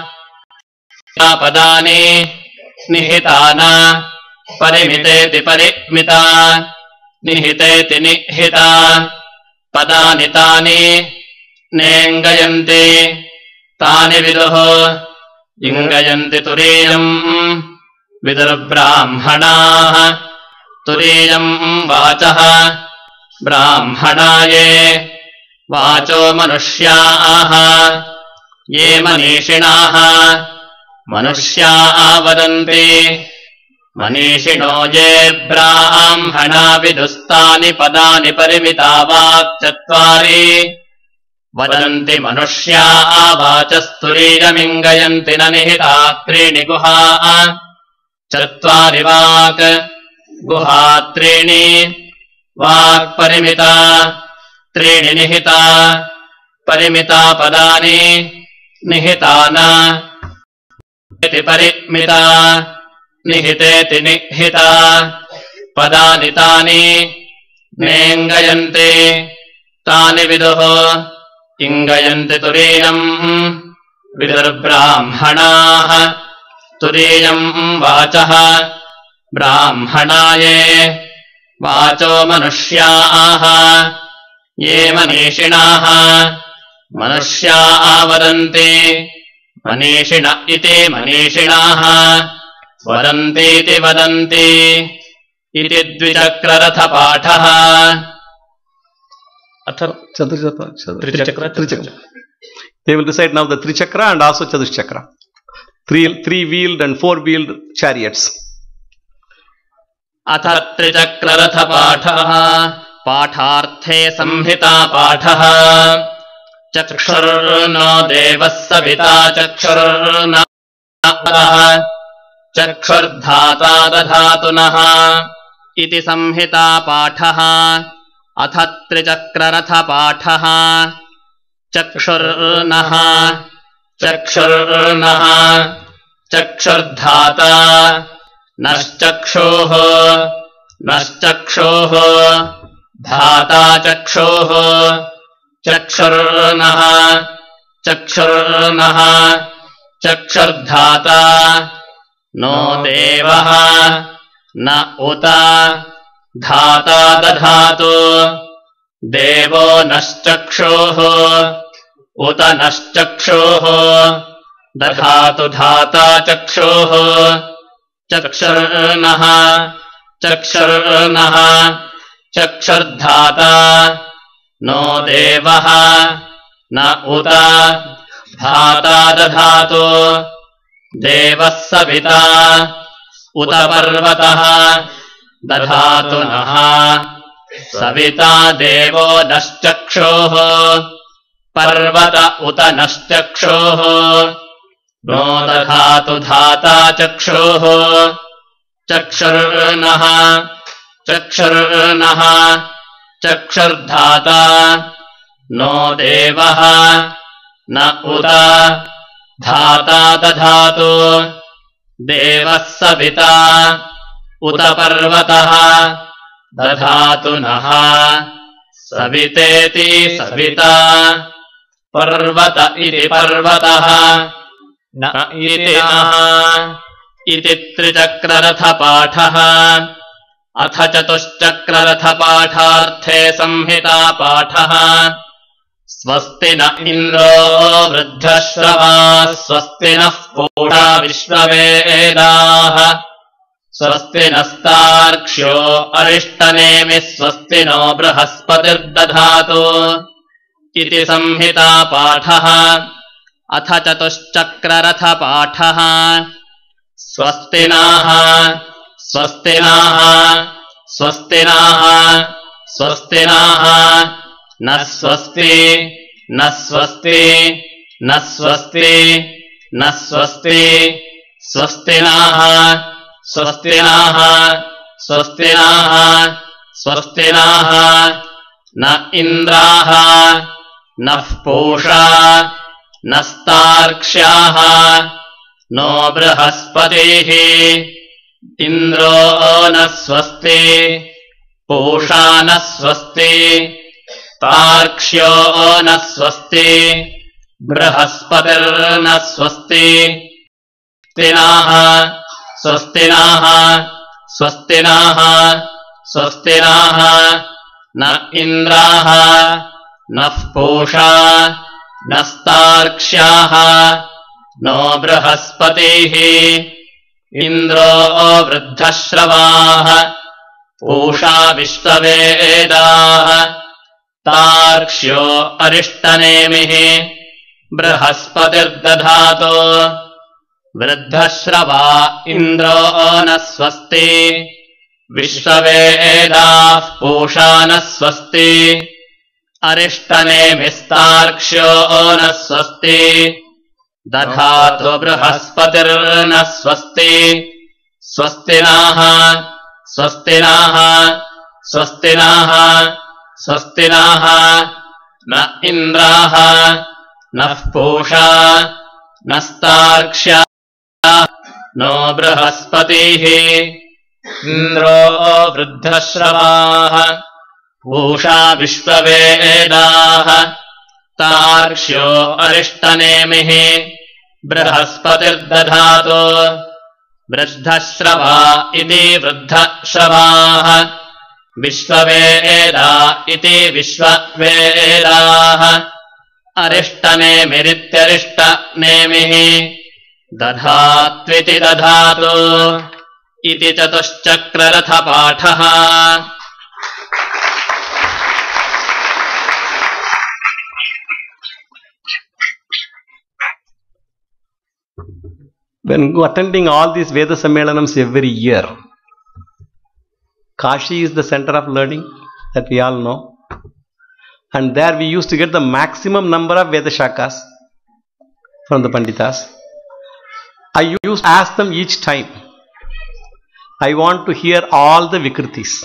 पदानि निहिता न परिमितेति परिमिता निहितेति निहिता पदानि तानि नेङ्गयन्ति तानि विदुः इङ्गयन्ति तुरीयम् विदुर्ब्राह्मणाः तुरीयम् वाचः ब्राह्मणाये वाचो मनुष्याः ये मनीषिणाः मनुष्याः वदन्ति मनीषिणो ये ब्राह्मणा विदुस्तानि पदानि परिमिता वाक्चत्वारि वदन्ति मनुष्याः वाचस्तुरीयमिङ्गयन्ति न निहिता त्रीणि गुहा चत्वारि वाक् गुहा त्रीणि वाक्परिमिता त्रीणि निहिता परिमिता पदानि निहिता न परिमिता निहितेति निहिता पदानि तानि नेङ्गयन्ति तानि विदुः इङ्गयन्ति तुरीयम् विदुर्ब्राह्मणाः तुरीयम् वाचः ब्राह्मणाये वाचो मनुष्याः ये मनीषिणाः मनुष्याः वदन्ति मनीषिण इति मनीषिणाः वदन्तीति वदन्ति इति द्विचक्ररथपाठः Trichakra. Trichakra. They will recite now the Trichakra and also Chadushchakra. Three, three-wheeled and four-wheeled chariots. अथ त्रिचक्ररथपाठः पाठार्थे संहिता पाठः चक्षुर्नो देवः सविता चक्षुर्न चक्षुर्धाता दधातुनः इति संहिता पाठः अथ त्रिचक्ररथपाठः चक्षुर्नः चक्षुर्नः चक्षुर्धाता नश्चक्षुः नश्चक्षुः धाता चक्षुः चक्षुर्नः चक्षुर्नः चक्षुर्धाता नो देवः न उत धाता दधातु देवो नश्चक्षुः उत नश्चक्षुः दधातु धाता चक्षुः चक्षुर्नः चक्षुर्नः चक्षुर्धाता नो देवः न उत धाता दधातु देवः सविता उत पर्वतः दधातु नः सविता देवो नश्चक्षुः पर्वत उत नश्चक्षुः नो दधातु धाता चक्षुः चक्षुर्नः चक्षुर्नः चक्षुर्धाता नो देवः न उत धाता दधातु देवः सविता उत पर्वतः दधातु नः सवितेति सविता पर्वत इति पर्वतः न इति नः इति त्रिचक्ररथपाठः अथ चतुश्चक्ररथपाठार्थे संहिता पाठः स्वस्ति न इन्द्रो वृद्धश्रवाः स्वस्ति नः पूषा विश्ववेदाः स्वस्ति नस्तार्क्ष्यो अरिष्टनेमिः स्वस्ति नो बृहस्पतिर्दधातु इति संहिता पाठः। अथ चतुश्चक्ररथपाठः। स्वस्ति नाः स्वस्ति नाः स्वस्ति नाः स्वस्ति नाः न स्वस्ति न स्वस्ति न स्वस्ति न स्वस्ति स्वस्ति नाः स्वस्ति नाः स्वस्ति नाः स्वस्ति नाः न इन्द्राः नः पूषा नस्तार्क्ष्याः नो बृहस्पतिः इन्द्रो न स्वस्ति पूषा न स्वस्ति तार्क्ष्यो न स्वस्ति बृहस्पतिर्न स्वस्ति स्वस्तिनाः स्वस्तिनाः स्वस्तिनाः स्वस्तिनाः न इन्द्राः नः पूषा नस्तार्क्ष्याः नो बृहस्पतिः इन्द्रो वृद्धश्रवाः पूषा विश्ववेदाः तार्क्ष्यो अरिष्टनेमिः बृहस्पतिर्दधातु वृद्धश्रवा इन्द्रो न स्वस्ति विश्ववेदाः पूषा न स्वस्ति अरिष्टनेमिस्तार्क्ष्यो न स्वस्ति दधातु बृहस्पतिर्न स्वस्ति स्वस्तिनाः स्वस्तिनाः स्वस्तिनाः स्वस्तिनाः न इन्द्राः नः पूषा नस्तार्क्ष्या नो बृहस्पतिः इन्द्रो वृद्धश्रवाः पूषा विश्ववेदाः तार्क्ष्यो अरिष्टनेमिः बृहस्पतिर्दधातु वृद्धश्रवा इति वृद्धश्रवाः विश्ववेदा इति विश्ववेदाः अरिष्टनेमिरित्यरिष्टनेमिः दधात्विति दधातु इति चतुश्चक्ररथपाठः। When attending all these Veda Sammelanams every year, Kashi is the center of learning that we all know, and there we used to get the maximum number of Veda Shakas from the Panditas. I used to ask them each time, I want to hear all the Vikritis.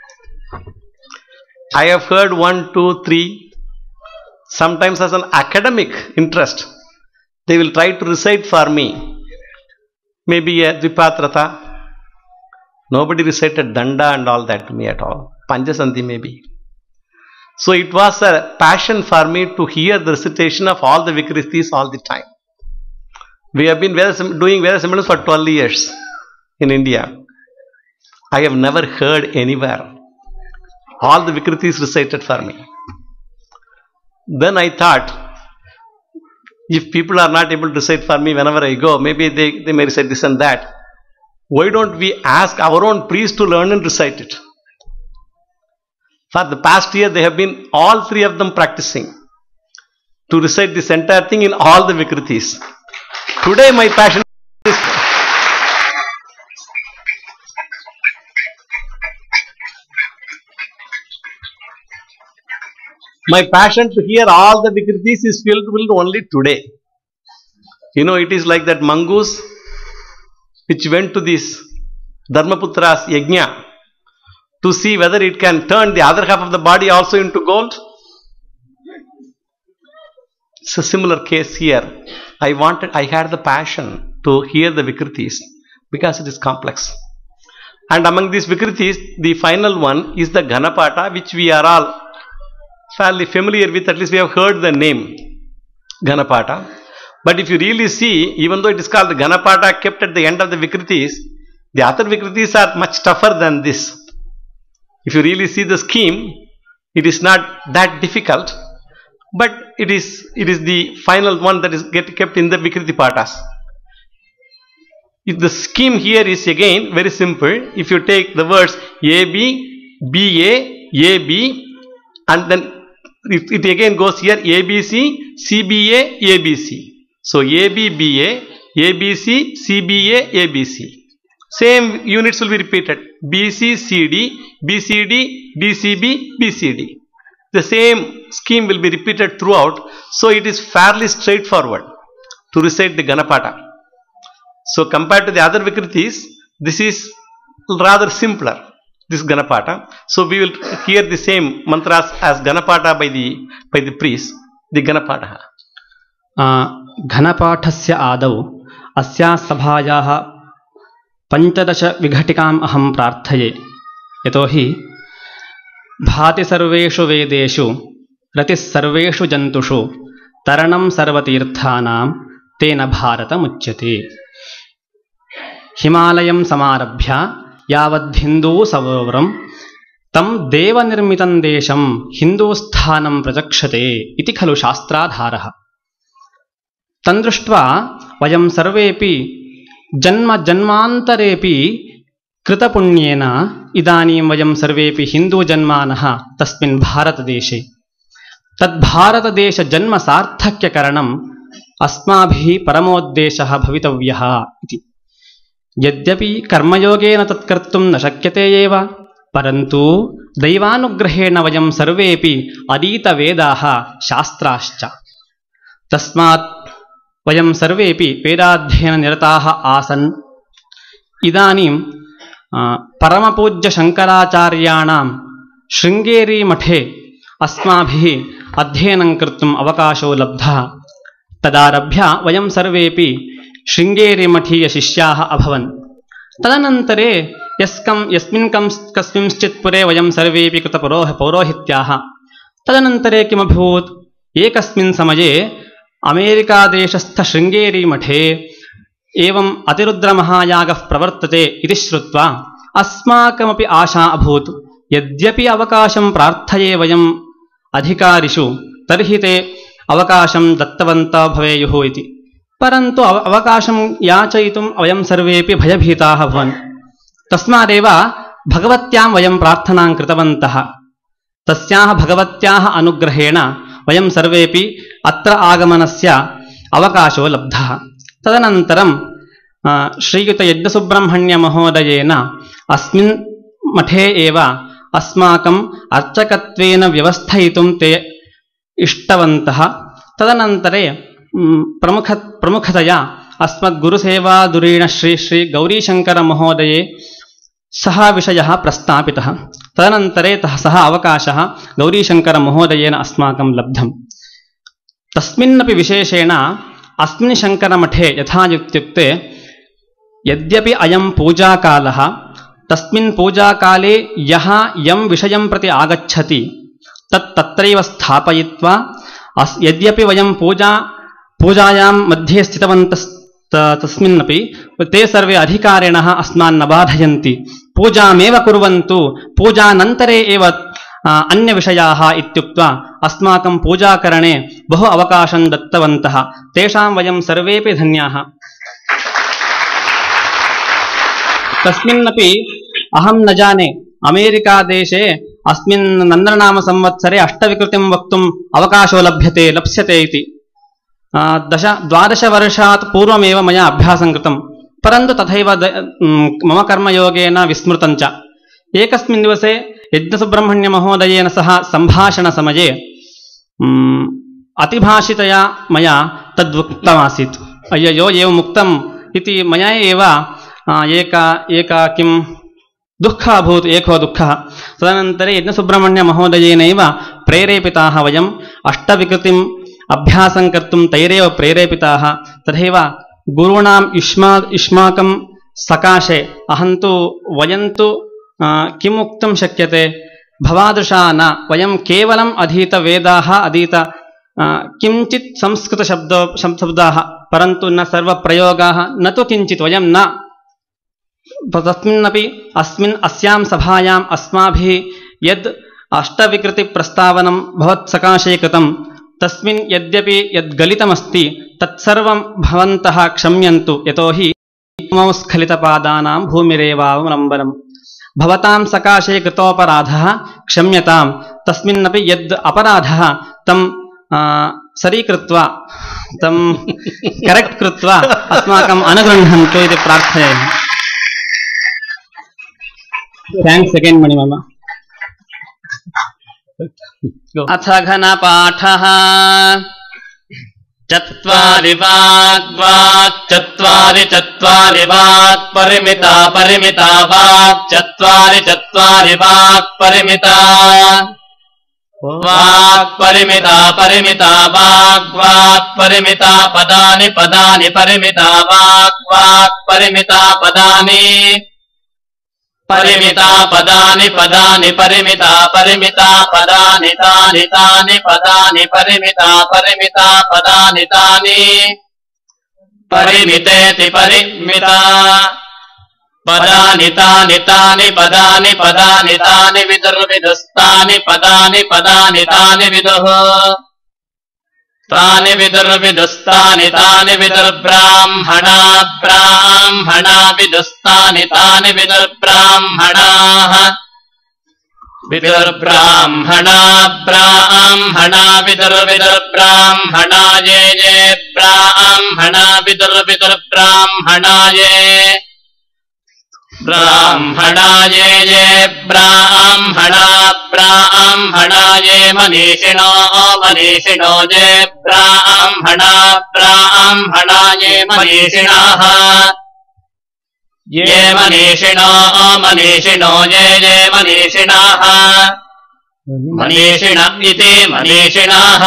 I have heard one, two, three. Sometimes as an academic interest, they will try to recite for me. Maybe a Dvipatrata. Nobody recited Danda and all that to me at all. Panjasanti maybe. So it was a passion for me to hear the recitation of all the Vikritis all the time. We have been doing Veda Sammelanams for twelve years in India. I have never heard anywhere all the Vikritis recited for me. Then I thought, if people are not able to recite for me whenever I go, maybe they, they may recite this and that. Why don't we ask our own priests to learn and recite it? For the past year, they have been all three of them practicing to recite this entire thing in all the Vikritis. Today my passion is my passion to hear all the Vikritis is filled with only today. You know, it is like that mongoose which went to this Dharmaputra's yajna to see whether it can turn the other half of the body also into gold. It's a similar case here. I wanted, I had the passion to hear the Vikritis because it is complex. And among these Vikritis, the final one is the Ganapata, which we are all fairly familiar with. At least we have heard the name Ganapata. But if you really see, even though it is called the Ganapata kept at the end of the Vikritis, the other Vikritis are much tougher than this. If you really see the scheme, it is not that difficult. but it is it is the final one that is get kept in the Vikriti Patas. If the scheme here is again very simple. If you take the words A B, B A, A B, and then it, it again goes here A B C, C B A, A B C. So A B, B A, A B C, C B A, A B C. Same units will be repeated. B C, C D, B C D, B C B, B C D. The same scheme will be repeated throughout. So it is fairly straightforward to recite the Ganapata. So compared to the other Vikritis, this is rather simpler, this Ganapata. So we will hear the same mantras as Ganapata by the by the priest, the Ganapata. Uh, Ganapathasya adau asya sabhayaah panchadasha vighatiकाम् अहं प्रार्थये यतोहि भाति सर्वेषु वेदेषु रतिः सर्वेषु जन्तुषु तरणं सर्वतीर्थानां तेन भारतमुच्यते हिमालयं समारभ्य यावद्हिन्दू सरोवरं तं देवनिर्मितं देशं हिन्दूस्थानं प्रचक्षते इति खलु शास्त्राधारः तन्दृष्ट्वा वयं सर्वेपि जन्म जन्मान्तरेपि कृतपुण्येन इदानीं वयं सर्वेपि हिन्दूजन्मानः तस्मिन् भारतदेशे तद्भारतदेशजन्मसार्थक्यकरणम् अस्माभिः परमोद्देशः भवितव्यः इति यद्यपि कर्मयोगेन तत्कर्तुं न शक्यते एव परन्तु दैवानुग्रहेण वयं सर्वेपि अधीतवेदाः शास्त्राश्च तस्मात् वयं सर्वेपि वेदाध्ययननिरताः आसन् इदानीं परमपूज्यशङ्कराचार्याणां शृङ्गेरीमठे अस्माभिः अध्ययनं कर्तुम् अवकाशो लब्धः तदारभ्य वयं सर्वेपि शृङ्गेरीमठीयशिष्याः अभवन् तदनन्तरे यस्कं यस्मिन् कस्मिंश्चित् पुरे वयं सर्वेपि कृतपुरोह पौरोहित्याः तदनन्तरे किमभूत् एकस्मिन् समये अमेरिकादेशस्थ शृङ्गेरीमठे एवं अतिरुद्रमहायागः प्रवर्तते इति श्रुत्वा अस्माकमपि आशा अभूत् यद्यपि अवकाशं प्रार्थये वयम् अधिकारिषु तर्हि ते अवकाशं दत्तवन्तः भवेयुः इति परन्तु अवकाशं याचयितुं वयं सर्वेपि भयभीताः भवन् तस्मादेव भगवत्यां वयं प्रार्थनां कृतवन्तः तस्याः भगवत्याः अनुग्रहेण वयं सर्वेपि अत्र आगमनस्य अवकाशो लब्धः तदनन्तरं श्रीयुत यज्ञसुब्रह्मण्यमहोदयेन अस्मिन् मठे एव अस्माकम् अर्चकत्वेन व्यवस्थयितुं ते इष्टवन्तः तदनन्तरे प्रमुख प्रमुखतया अस्मद्गुरुसेवाधुरीण श्री श्री गौरीशङ्करमहोदये सः विषयः प्रस्तापितः तदनन्तरे सः अवकाशः गौरीशङ्करमहोदयेन अस्माकं लब्धम् तस्मिन्नपि विशेषेण अस्मिन् शङ्करमठे यथा इत्युक्ते यद्यपि अयं पूजाकालः तस्मिन् पूजाकाले यः यं विषयं प्रति आगच्छति तत् तत्रैव स्थापयित्वा यद्यपि वयं पूजा पूजायां मध्ये स्थितवन्तः तस्मिन्नपि ते सर्वे अधिकारिणः अस्मान् न बाधयन्ति पूजामेव कुर्वन्तु पूजानन्तरे एव अन्यविषयाः इत्युक्त्वा अस्माकं पूजाकरणे बहु अवकाशं दत्तवन्तः तेषां वयं सर्वेपि धन्याः तस्मिन्नपि अहं न जाने अमेरिकादेशे अस्मिन् नन्दननामसंवत्सरे अष्टविकृतिं वक्तुम् अवकाशो लभ्यते लप्स्यते इति दश द्वादशवर्षात् पूर्वमेव मया अभ्यासं कृतं परन्तु तथैव मम कर्मयोगेन विस्मृतं च एकस्मिन् दिवसे यज्ञसुब्रह्मण्यमहोदयेन सह सम्भाषणसमये अतिभाषितया मया तद्वक्तमासीत् अय्ययो एवमुक्तम् इति मया एव एका एका किं दुःखः अभूत् एको दुःखः तदनन्तरे यज्ञसुब्रह्मण्यमहोदयेनैव प्रेरेपिताः वयम् अष्टविकृतिम् अभ्यासं कर्तुं तैरेव प्रेरेपिताः तथैव गुरूणां युष्मा युष्माकं सकाशे अहं तु वयं तु किम् उक्तुं शक्यते भवादृशा न वयं केवलम् अधीतवेदाः अधीत किञ्चित् संस्कृतशब्द शब्दाः परन्तु न सर्वप्रयोगाः न तु किञ्चित् वयं न तस्मिन्नपि अस्मिन् अस्यां सभायाम् अस्माभिः यद् अष्टविकृतिप्रस्तावनं भवत्सकाशे कृतं तस्मिन् यद्यपि यद्गलितमस्ति तत्सर्वं भवन्तः क्षम्यन्तु यतोहि मम स्खलितपादानां भूमिरेवावलम्बनम् भवतां सकाशे कृतोपराधः क्षम्यतां तस्मिन्नपि यद् अपराधः तं सरीकृत्वा तं करेक्ट् कृत्वा अस्माकम् अनुगृह्णन्तु इति प्रार्थयामि. Thanks again मणिमामा. अथ घनपाठः. चत्वारि वाग् चत्वारि चत्वारि वाक् परिमिता परिमिता वाक् चत्वारि चत्वारि वाक् परिमिता वाक् परिमिता परिमिता वाग् वाक् परिमिता पदानि पदानि परिमिता वाक् वाक् परिमिता पदानि परिमिता पदानि पदानि परिमिता परिमिता पदानि तानि तानि पदानि परिमिता परिमिता पदानि तानि परिमितेति परिमिता पदानि तानि तानि पदानि पदानि तानि विदुर्विदुस्तानि पदानि पदानि तानि विदुः तानि विदुर्विदुस्तानि तानि विदुर्ब्राह्मणा ब्राह्मणा विदुस्तानि तानि विदुर्ब्राह्मणाः विदुर्ब्राह्मणा ब्राह्मणा विदुर्विदुर्ब्राह्मणा ये ये ब्राह्मणा विदुर्विदुर्ब्राह्मणा ये ब्राह्मणा ये ये ब्राह्मणा ब्राह्मणा ये मनीषिणो मनीषिणो ये ब्राह्मणा ब्राह्मणा ये मनीषिणाः ये मनीषिणो मनीषिणो ये ये मनीषिणाः मनीषिण इति मनीषिणाः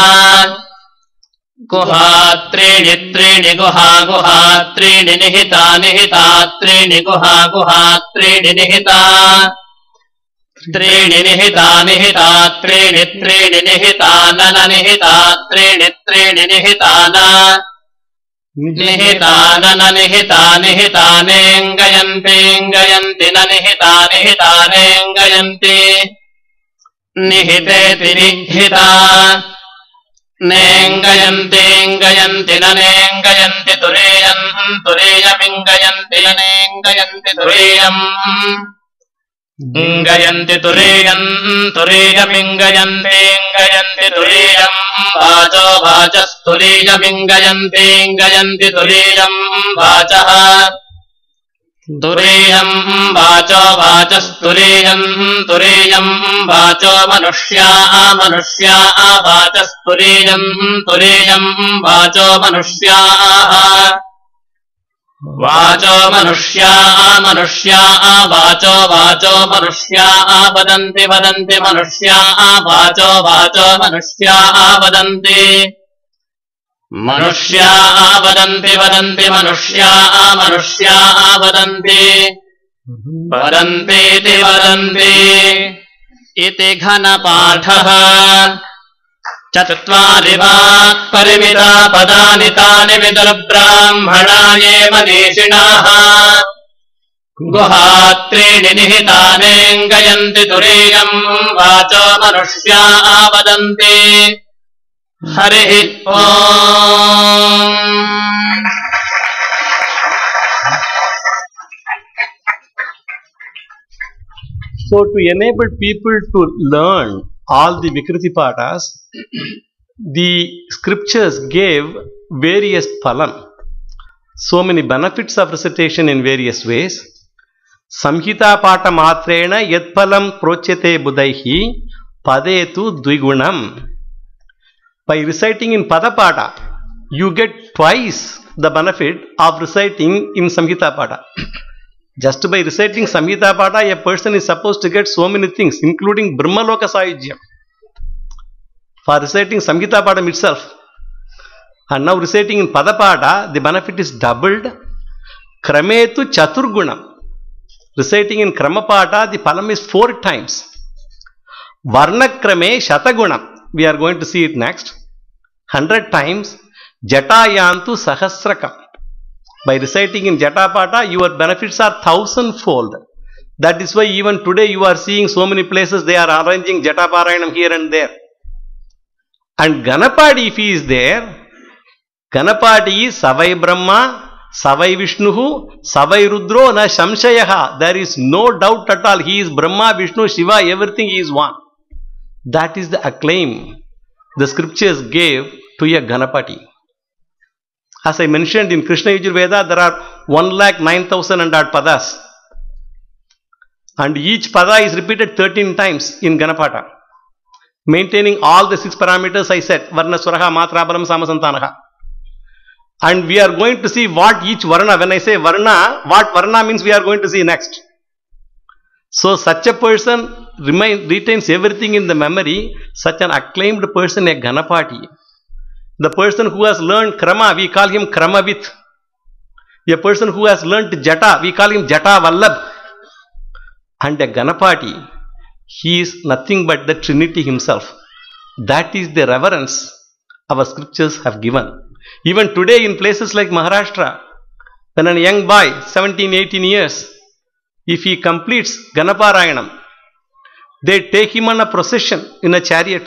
गुहा त्रीणि त्रीणि गुहा गुहा त्रीणि निहिता निहिता त्रीणि गुहा गुहा त्रीणि निहिता त्रीणि निहिता निहिता त्रीणि त्रीणि निहिता नन निहिता त्रीणि त्रीणि निहिता न निहिता नन निहिता निहिता नेङ्गयन्तीङ्गयन्ति न निहिता निहिता नेङ्गयन्ति निहितेति निहिता नेङ्गयन्तीङ्गयन्ति न नेङ्गयन्ति तुरीयम् तुरीयमिङ्गयन्ति न नेङ्गयन्ति तुरीयम् इङ्गयन्ति तुरीयम् तुरीयमिङ्गयन्तीङ्गयन्ति तुरीयम् वाचो वाचस्तुरीयमिङ्गयन्तीङ्गयन्ति तुरीयम् वाचः तुरीयम् वाचो वाचस्तुरीयम् तुरीयम् वाचो मनुष्या मनुष्या वाचस्तुरीयम् तुरीयम् वाचो मनुष्याः वाचो मनुष्या मनुष्या वाचो वाचो मनुष्या वदन्ति वदन्ति मनुष्या वाचो वाचो मनुष्या वदन्ति मनुष्या वदन्ति वदन्ति मनुष्या मनुष्या वदन्ति वदन्तीति वदन्ति इति घनपाठः. चत्वारि वाक् परिमिता पदानि तानि विदुर्ब्राह्मणा ये मनीषिणाः गुहा त्रीणि निहिता नेङ्गयन्ति तुरीयम् वाचो मनुष्या वदन्ति. हरिः ओम्. So to enable people to learn all the Vikriti Pathas, the scriptures gave various phalam. So many benefits of recitation in various ways. Samhita Pata Matrena Yat Phalam Prochete Budaihi Padetu Dvigunam. By reciting in Padapata, you get twice the benefit of reciting in Samhita Pata. Just by reciting Samhita Pata, a person is supposed to get so many things, including Brahmaloka Sayujyam. For reciting Samhita Pata itself. And now reciting in Padapata, the benefit is doubled. Krametu Chaturgunam. Reciting in Kramapata, the phalam is four times. Varnakrame Shatagunam. We are going to see it next. Hundred times. Jatayantu Sahasrakam. By reciting in Jatapata, your benefits are thousandfold. That is why even today you are seeing so many places they are arranging Jataparayanam here and there. And Ganapati, if he is there, Ganapati is Savai Brahma, Savai Vishnuhu, Savai Rudro, na Shamshayaha. There is no doubt at all. He is Brahma, Vishnu, Shiva, everything he is one. That is the acclaim the scriptures gave to a Ganapati. As I mentioned in Krishna Yajurveda, there are one lakh nine thousand and odd padas. And each pada is repeated thirteen times in Ganapata. Maintaining all the six parameters I said. Varna, Swaraha, Matra, Balam, Samasantanaha. And we are going to see what each Varna, when I say Varna, what Varna means we are going to see next. So such a person remain, retains everything in the memory, such an acclaimed person, a Ganapati. The person who has learned Krama, we call him Kramavit. A person who has learned Jata, we call him Jata Vallabh. And a Ganapati, he is nothing but the Trinity himself. That is the reverence our scriptures have given. Even today in places like Maharashtra, when a young boy, seventeen, eighteen years, if he completes Ganaparayanam, they take him on a procession in a chariot.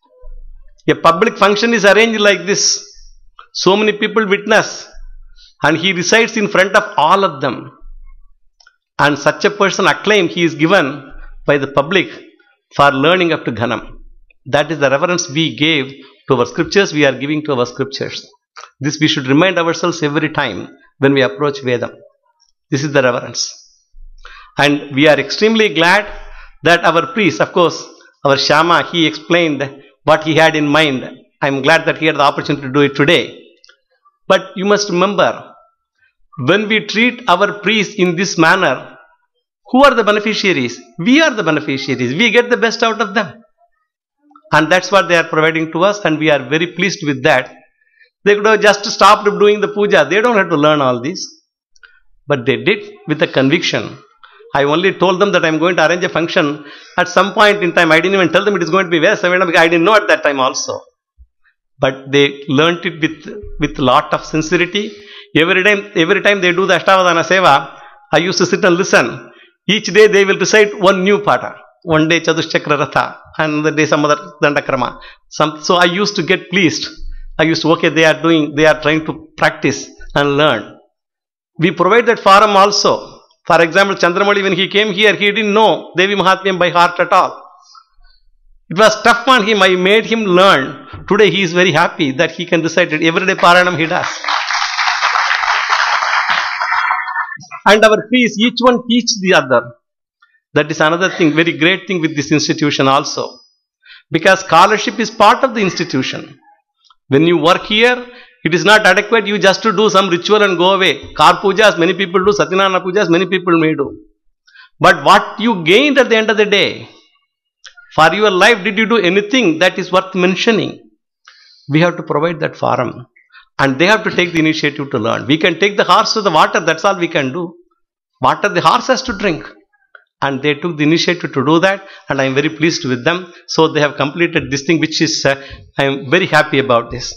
A public function is arranged like this. So many people witness, and he recites in front of all of them. And such a person acclaim he is given by the public for learning up to Ghanam. That is the reverence we gave to our scriptures, we are giving to our scriptures. This we should remind ourselves every time when we approach Veda. This is the reverence. And we are extremely glad that our priest, of course, our Shama, he explained what he had in mind. I am glad that he had the opportunity to do it today. But you must remember, when we treat our priests in this manner, who are the beneficiaries? We are the beneficiaries. We get the best out of them. And that's what they are providing to us, and we are very pleased with that. They could have just stopped doing the puja. They don't have to learn all this. But they did with a conviction. I only told them that I am going to arrange a function. At some point in time, I didn't even tell them it is going to be Veda Sammelanam because I didn't know at that time also. But they learnt it with with lot of sincerity. Every time, every time they do the Ashtavadana Seva, I used to sit and listen. Each day they will recite one new pata. One day Chadushchakra Ratha, and the day some other Dandakrama. Some, so I used to get pleased. I used to, okay, they are doing, they are trying to practice and learn. We provide that forum also. For example, Chandramali, when he came here, he didn't know Devi Mahatmyam by heart at all. It was tough on him. I made him learn. Today he is very happy that he can recite it. Every day Paranam he does. And our priests, each one teach the other. That is another thing, very great thing with this institution also. Because scholarship is part of the institution. When you work here, it is not adequate you just to do some ritual and go away. Kar pujas, many people do. Satyanarayana pujas, many people may do. But what you gained at the end of the day, for your life, did you do anything that is worth mentioning? We have to provide that forum. And they have to take the initiative to learn. We can take the horse to the water, that's all we can do. Water the horse has to drink. And they took the initiative to do that, and I am very pleased with them. So they have completed this thing, which is, uh, I am very happy about this.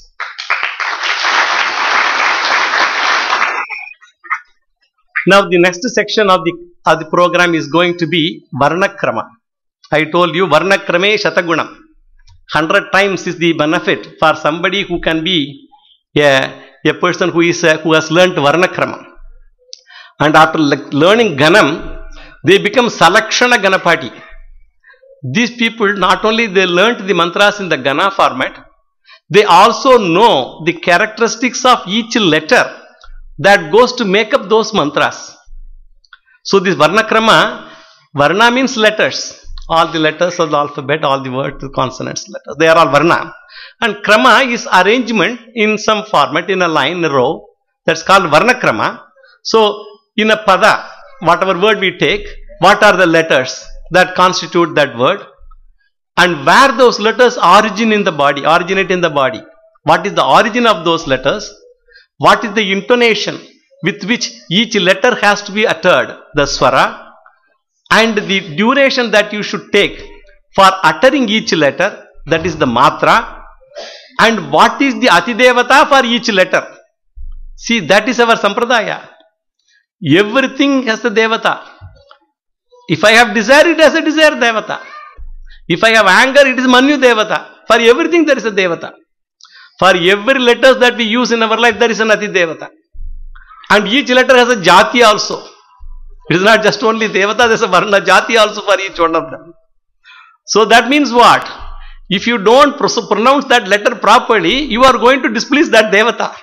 Now the next section of the, of the program is going to be Varnakrama. I told you Varnakrame Shatagunam. Hundred times is the benefit for somebody who can be a, a person who is uh, who has learnt Varnakrama. And after learning Ganam, they become Salakshana Ganapati. These people, not only they learnt the mantras in the Gana format, they also know the characteristics of each letter that goes to make up those mantras. So this Varnakrama, Varna means letters. All the letters of the alphabet, all the words, the consonants, letters, they are all Varna. And Krama is arrangement in some format, in a line, a row. That's called Varnakrama. So in a pada, whatever word we take, what are the letters that constitute that word? And where those letters origin in the body, originate in the body. What is the origin of those letters? What is the intonation with which each letter has to be uttered? The swara. And the duration that you should take for uttering each letter, that is the matra. And what is the atidevata for each letter? See, that is our sampradaya. Everything has the devata. If I have desire, it has a desire devata. If I have anger, it is Manu devata. For everything there is a Devata. For every letters that we use in our life, there is an Ati Devata. And each letter has a Jati also. It is not just only Devata, there is a Varna Jati also for each one of them. So that means what? If you don't pronounce that letter properly, you are going to displease that Devata.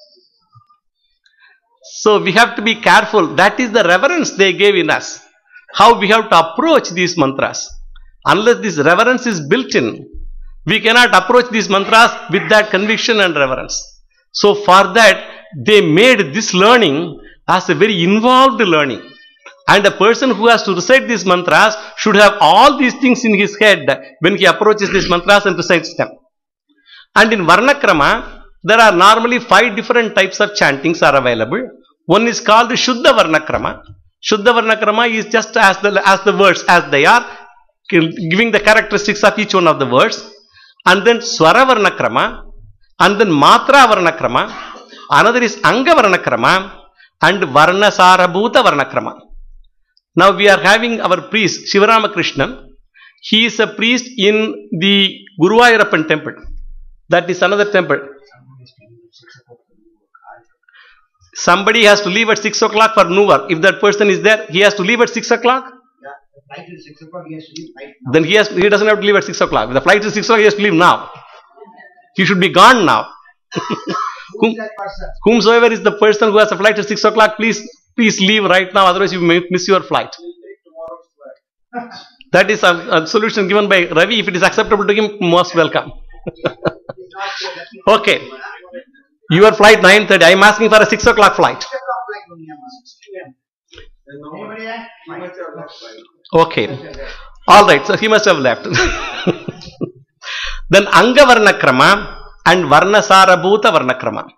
So we have to be careful. That is the reverence they gave in us. How we have to approach these mantras. Unless this reverence is built in, we cannot approach these mantras with that conviction and reverence. So for that, they made this learning as a very involved learning. And a person who has to recite these mantras should have all these things in his head when he approaches these mantras and recites them. And in Varnakrama, there are normally five different types of chantings are available. One is called Shuddha Varnakrama. Shuddha Varnakrama is just as the, as the words as they are, giving the characteristics of each one of the words. And then Swara Varnakrama, and then Matra Varnakrama, another is Anga Varnakrama, and Varnasarabhuta Varnakrama. Now we are having our priest, Shivaramakrishnan. He is a priest in the Guruvayurappan temple. That is another temple. Somebody has to leave at six o'clock for Nuvar. If that person is there, he has to leave at six o'clock. Yeah, the flight is six o'clock, he has to leave right now. Then he, has, he doesn't have to leave at six o'clock. If the flight is six o'clock, he has to leave now. He should be gone now. Whom, whomsoever is the person who has a flight at six o'clock, please, please leave right now, otherwise you may miss your flight. That is a, a solution given by Ravi. If it is acceptable to him, most welcome. Okay. Your flight nine thirty. I am asking for a six o'clock flight. Okay. Alright, so he must have left. Then Anga Varnakrama and Varnasarabhuta Varnakrama.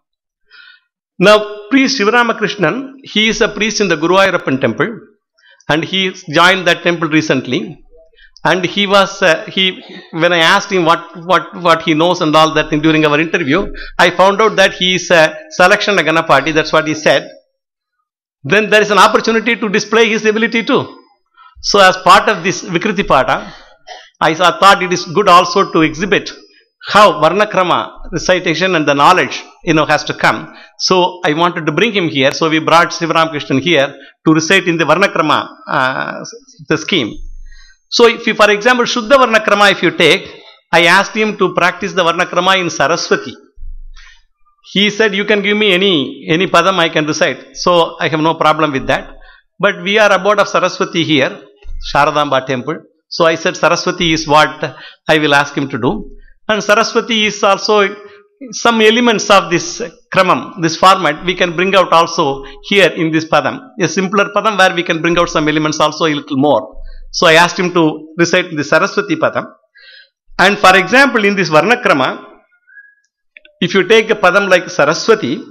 Now, priest Shivaramakrishnan, he is a priest in the Guruvayurappan temple, and he joined that temple recently. And he was, uh, he, when I asked him what, what, what he knows and all that during our interview, I found out that he is a selection Ganapati, that's what he said. Then there is an opportunity to display his ability too. So as part of this Vikriti Pata, I thought it is good also to exhibit how Varnakrama recitation and the knowledge, you know, has to come. So I wanted to bring him here. So we brought Shivaramakrishnan here to recite in the Varnakrama uh, the scheme. So if you, for example, Shuddha Varnakrama if you take, I asked him to practice the Varnakrama in Saraswati. He said, you can give me any, any padam I can recite. So I have no problem with that. But we are abode of Saraswati here, Sharadamba temple. So I said Saraswati is what I will ask him to do. And Saraswati is also some elements of this kramam, this format, we can bring out also here in this padam. A simpler padam where we can bring out some elements also a little more. So I asked him to recite the Saraswati padam. And for example, in this Varnakrama, if you take a padam like Saraswati,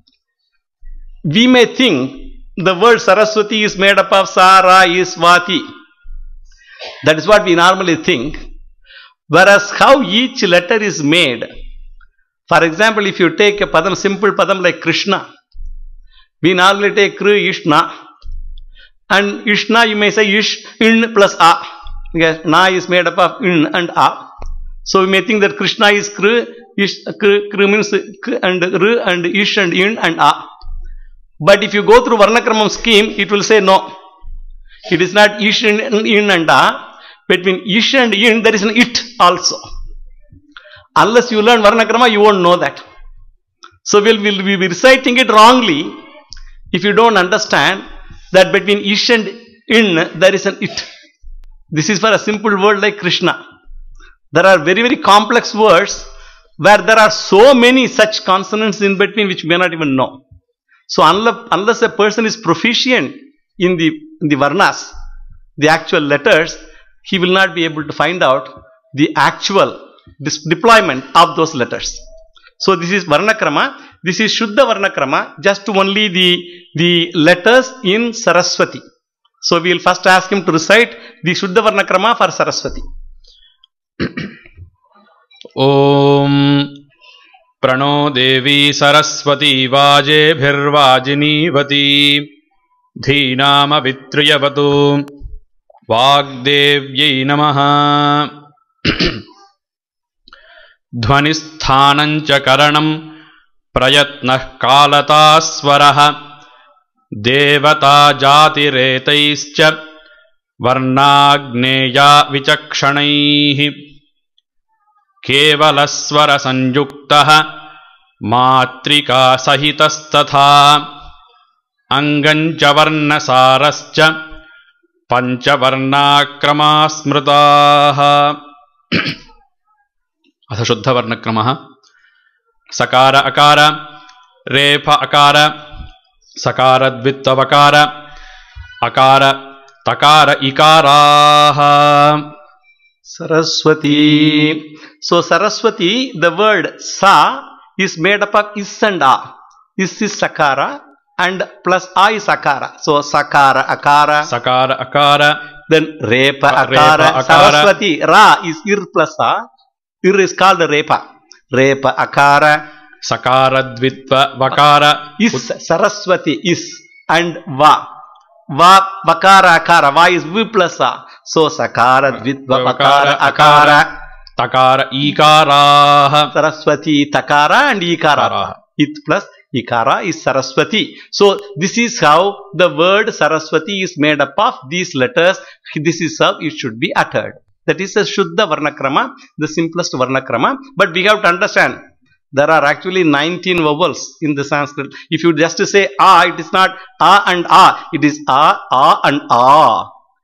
we may think the word Saraswati is made up of Sara, Isvati. That is what we normally think. Whereas how each letter is made, for example, if you take a padam, simple padam like Krishna, we normally take Kri, Ishna. And Ishna, you may say Ish, In plus A. Yes, Na is made up of In and A. So we may think that Krishna is Kri, Ish, Kri, Kri means K and R and Ish and In and A. But if you go through Varnakramam scheme, it will say no. It is not Ish and In and A. Between Ish and In, there is an It also. Unless you learn Varnakrama, you won't know that. So we'll, we'll be reciting it wrongly if you don't understand that between Ish and In, there is an It. This is for a simple word like Krishna. There are very, very complex words where there are so many such consonants in between which we may not even know. So unless, unless a person is proficient in the, in the Varnas, the actual letters, he will not be able to find out the actual deployment of those letters. So this is Varnakrama. This is Shuddha Varnakrama, just only the, the letters in Saraswati. So we will first ask him to recite the Shuddha Varnakrama for Saraswati. Om Prano Devi Saraswati Vaje Bhirvajinivati Dhinama Vitriyavatu Vagdevyai Namaha. ध्वनिस्थानं च करणं प्रयत्नः कालता स्वरः देवता जातिरेतैश्च वर्णाग्नेया विचक्षणैः केवलस्वरसंयुक्तः मात्रिका सहितस्तथा अंगञ्च वर्णसारश्च पंचवर्णाक्रमा स्मृताः। अथ शुद्धवर्णक्रमः सकार अकार रेफ अकार सकार द्वित्वकार अकार तकार इकाराः। Saraswati. So Saraswati, the word Sa is made up of Is and A. Is is Sakara and plus A is Akara. So Sakara Akara. Sakara Akara. Then Repa Akara. Repa akara. Saraswati. Ra is Ir plus A. Ir is called Repa. Repa Akara. Sakara Dvitva Vakara. Is Saraswati is and Va. Va Vakara Akara. Va is V plus A. So Sakara Dvitva Vakara Akara. Takara Ikara. Saraswati Takara and Ikara. It plus Ikara is Saraswati. So this is how the word Saraswati is made up of these letters. This is how it should be uttered. That is a Shuddha Varnakrama, the simplest Varnakrama. But we have to understand, there are actually nineteen vowels in the Sanskrit. If you just say A, it is not A and A. It is A, A and A.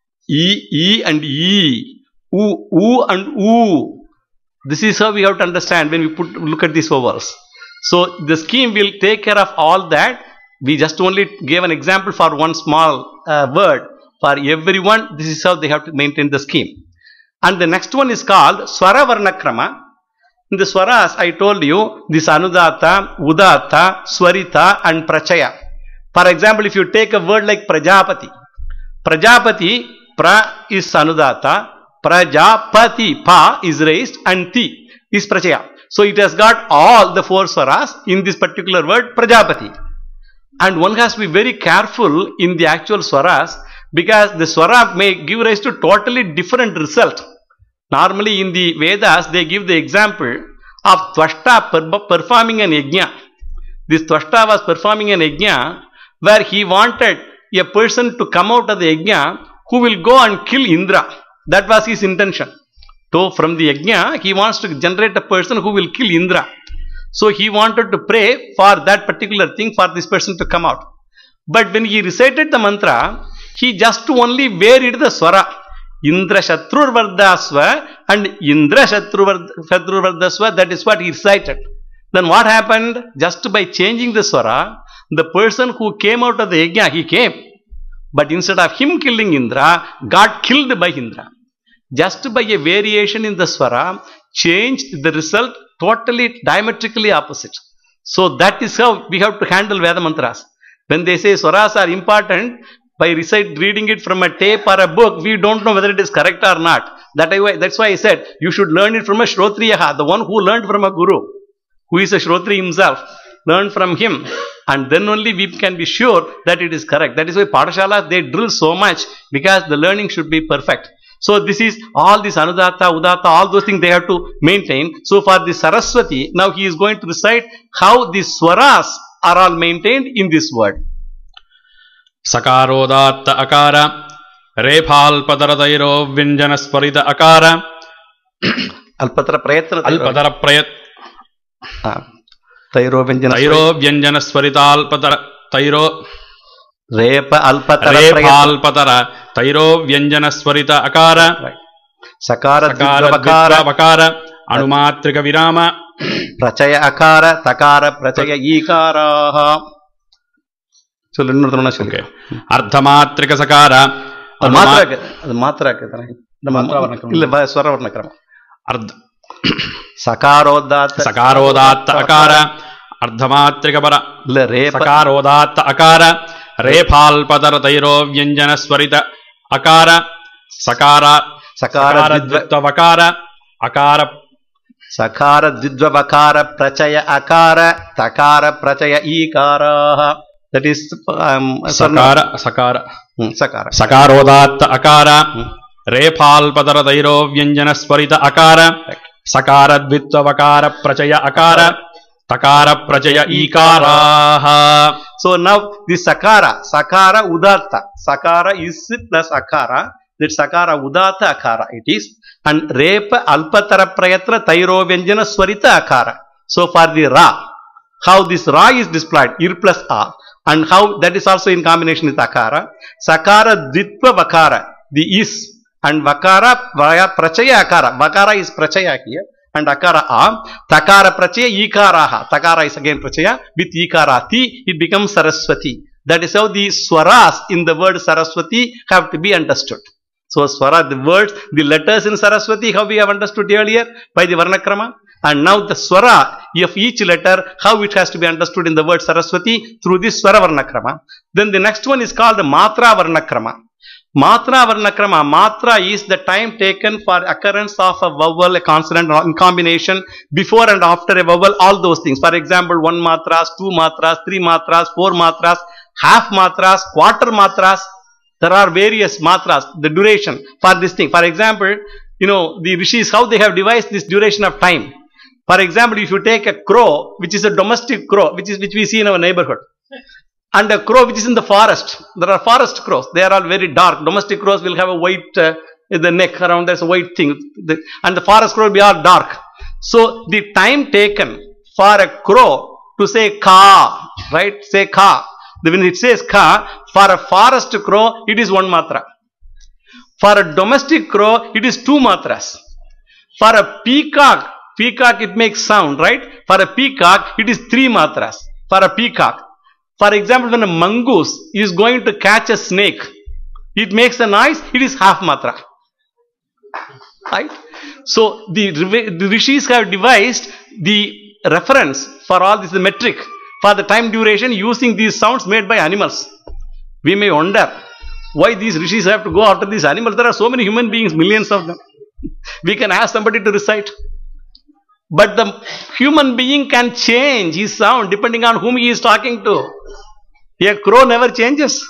E, E and E. U, U and U. This is how we have to understand when we put look at these vowels. So the scheme will take care of all that. We just only gave an example for one small uh, word. For everyone, this is how they have to maintain the scheme. And the next one is called Swara Varnakrama. In the Swaras, I told you, this Anudata, Udata, Swarita and Prachaya. For example, if you take a word like Prajapati. Prajapati, Pra is Anudata, Prajapati, Pa is raised and Ti is Prachaya. So it has got all the four swaras in this particular word Prajapati. And one has to be very careful in the actual swaras because the swara may give rise to totally different result. Normally in the Vedas they give the example of Tvashta performing an yajna. This Tvashta was performing an yajna where he wanted a person to come out of the yajna who will go and kill Indra. That was his intention. So from the yajna, he wants to generate a person who will kill Indra. So he wanted to pray for that particular thing for this person to come out. But when he recited the mantra, he just only varied the swara. Indra Shatrur Vardasva and Indra Shatrur Vardasva, that is what he recited. Then what happened? Just by changing the swara, the person who came out of the yajna, he came. But instead of him killing Indra, got killed by Indra. Just by a variation in the swara, changed the result totally diametrically opposite. So that is how we have to handle Veda mantras. When they say swaras are important, by recite, reading it from a tape or a book, we don't know whether it is correct or not. That I, that's why I said, you should learn it from a Shrotriyaha, the one who learned from a guru, who is a Shrotri himself. Learn from him. And then only we can be sure that it is correct. That is why Padashala, they drill so much because the learning should be perfect. So this is all this Anudata, Udata, all those things they have to maintain. So for the Saraswati, now he is going to recite how the swaras are all maintained in this word. Sakarodatta akara, Rephalpadara Dairo Vinjana Sparita akara, Alpatara Prayatna. Alpatara Prayat. Tairo Vinjana Tairo Vyanjana Sparita Alpatara Tairo. Repa Alpatara Rephalpatara Tairo Vyanjana Sparita akara. Right. Sakara Dvitva Vakara Anumatrika Virama Prachaya Akara Takara Prachaya Ikaraha. So let me okay. Ardhamatrika Sakara Matra Matra the Matra Swara Varnakrama. Ardh Sakarodatta Sakarodatta Akara Ardhamatrika Para Sakarodatta Akara Rephalpadara Tairo Vyanjana Swarita Akara Sakara Sakara Dvitva Vakara Akara Sakara Dvitva Vakara Prachaya Akara Takara Prachaya Ikaraha. That is um, Sakara Sakara hmm, Sakara Sakarodatta Akara hmm. Rephalpadara Dairo Vyanjana Sparita Akara Sakara Dvitva Vakara Prachaya Akara Takara Prachaya Ikaraha. So now the Sakara, Sakara Udatta. Sakara is plus Akara. That Sakara Udatta Akara it is. And Repa Alpatara Prayatra Tairo Vyanjana Swarita Akara. So for the Ra, how this Ra is displayed, Ir plus A. And how that is also in combination with Akara. Sakara Dvitva Vakara. The is. And Vakara via Prachaya Akara. Vakara is Prachaya here. And Akara A. Takara Prachaya Ikaraha. Takara is again Prachaya. With Ikarati, it becomes Saraswati. That is how the Swaras in the word Saraswati have to be understood. So Swara, the words, the letters in Saraswati, how we have understood earlier by the Varnakrama. And now the Swara of each letter, how it has to be understood in the word Saraswati through this Swara Varnakrama. Then the next one is called the Matra Varnakrama. Matra Varnakrama. Matra is the time taken for occurrence of a vowel, a consonant in combination before and after a vowel, all those things. For example, one matras, two matras, three matras, four matras, half matras, quarter matras. There are various matras, the duration for this thing. For example, you know, the rishis, how they have devised this duration of time. For example, if you take a crow, which is a domestic crow, which is which we see in our neighborhood, and a crow which is in the forest. There are forest crows. They are all very dark. Domestic crows will have a white uh, in the neck around. There's a white thing. The, and the forest crow will be all dark. So the time taken for a crow to say ka, right? Say ka. When it says ka, for a forest crow, it is one matra. For a domestic crow, it is two matras. For a peacock, peacock it makes sound, right? For a peacock, it is three matras. For a peacock. For example, when a mongoose is going to catch a snake, it makes a noise, it is half matra. Right? So, the, the rishis have devised the reference for all this, the metric for the time duration using these sounds made by animals. We may wonder why these rishis have to go after these animals. There are so many human beings, millions of them. We can ask somebody to recite. But the human being can change his sound depending on whom he is talking to. A crow never changes.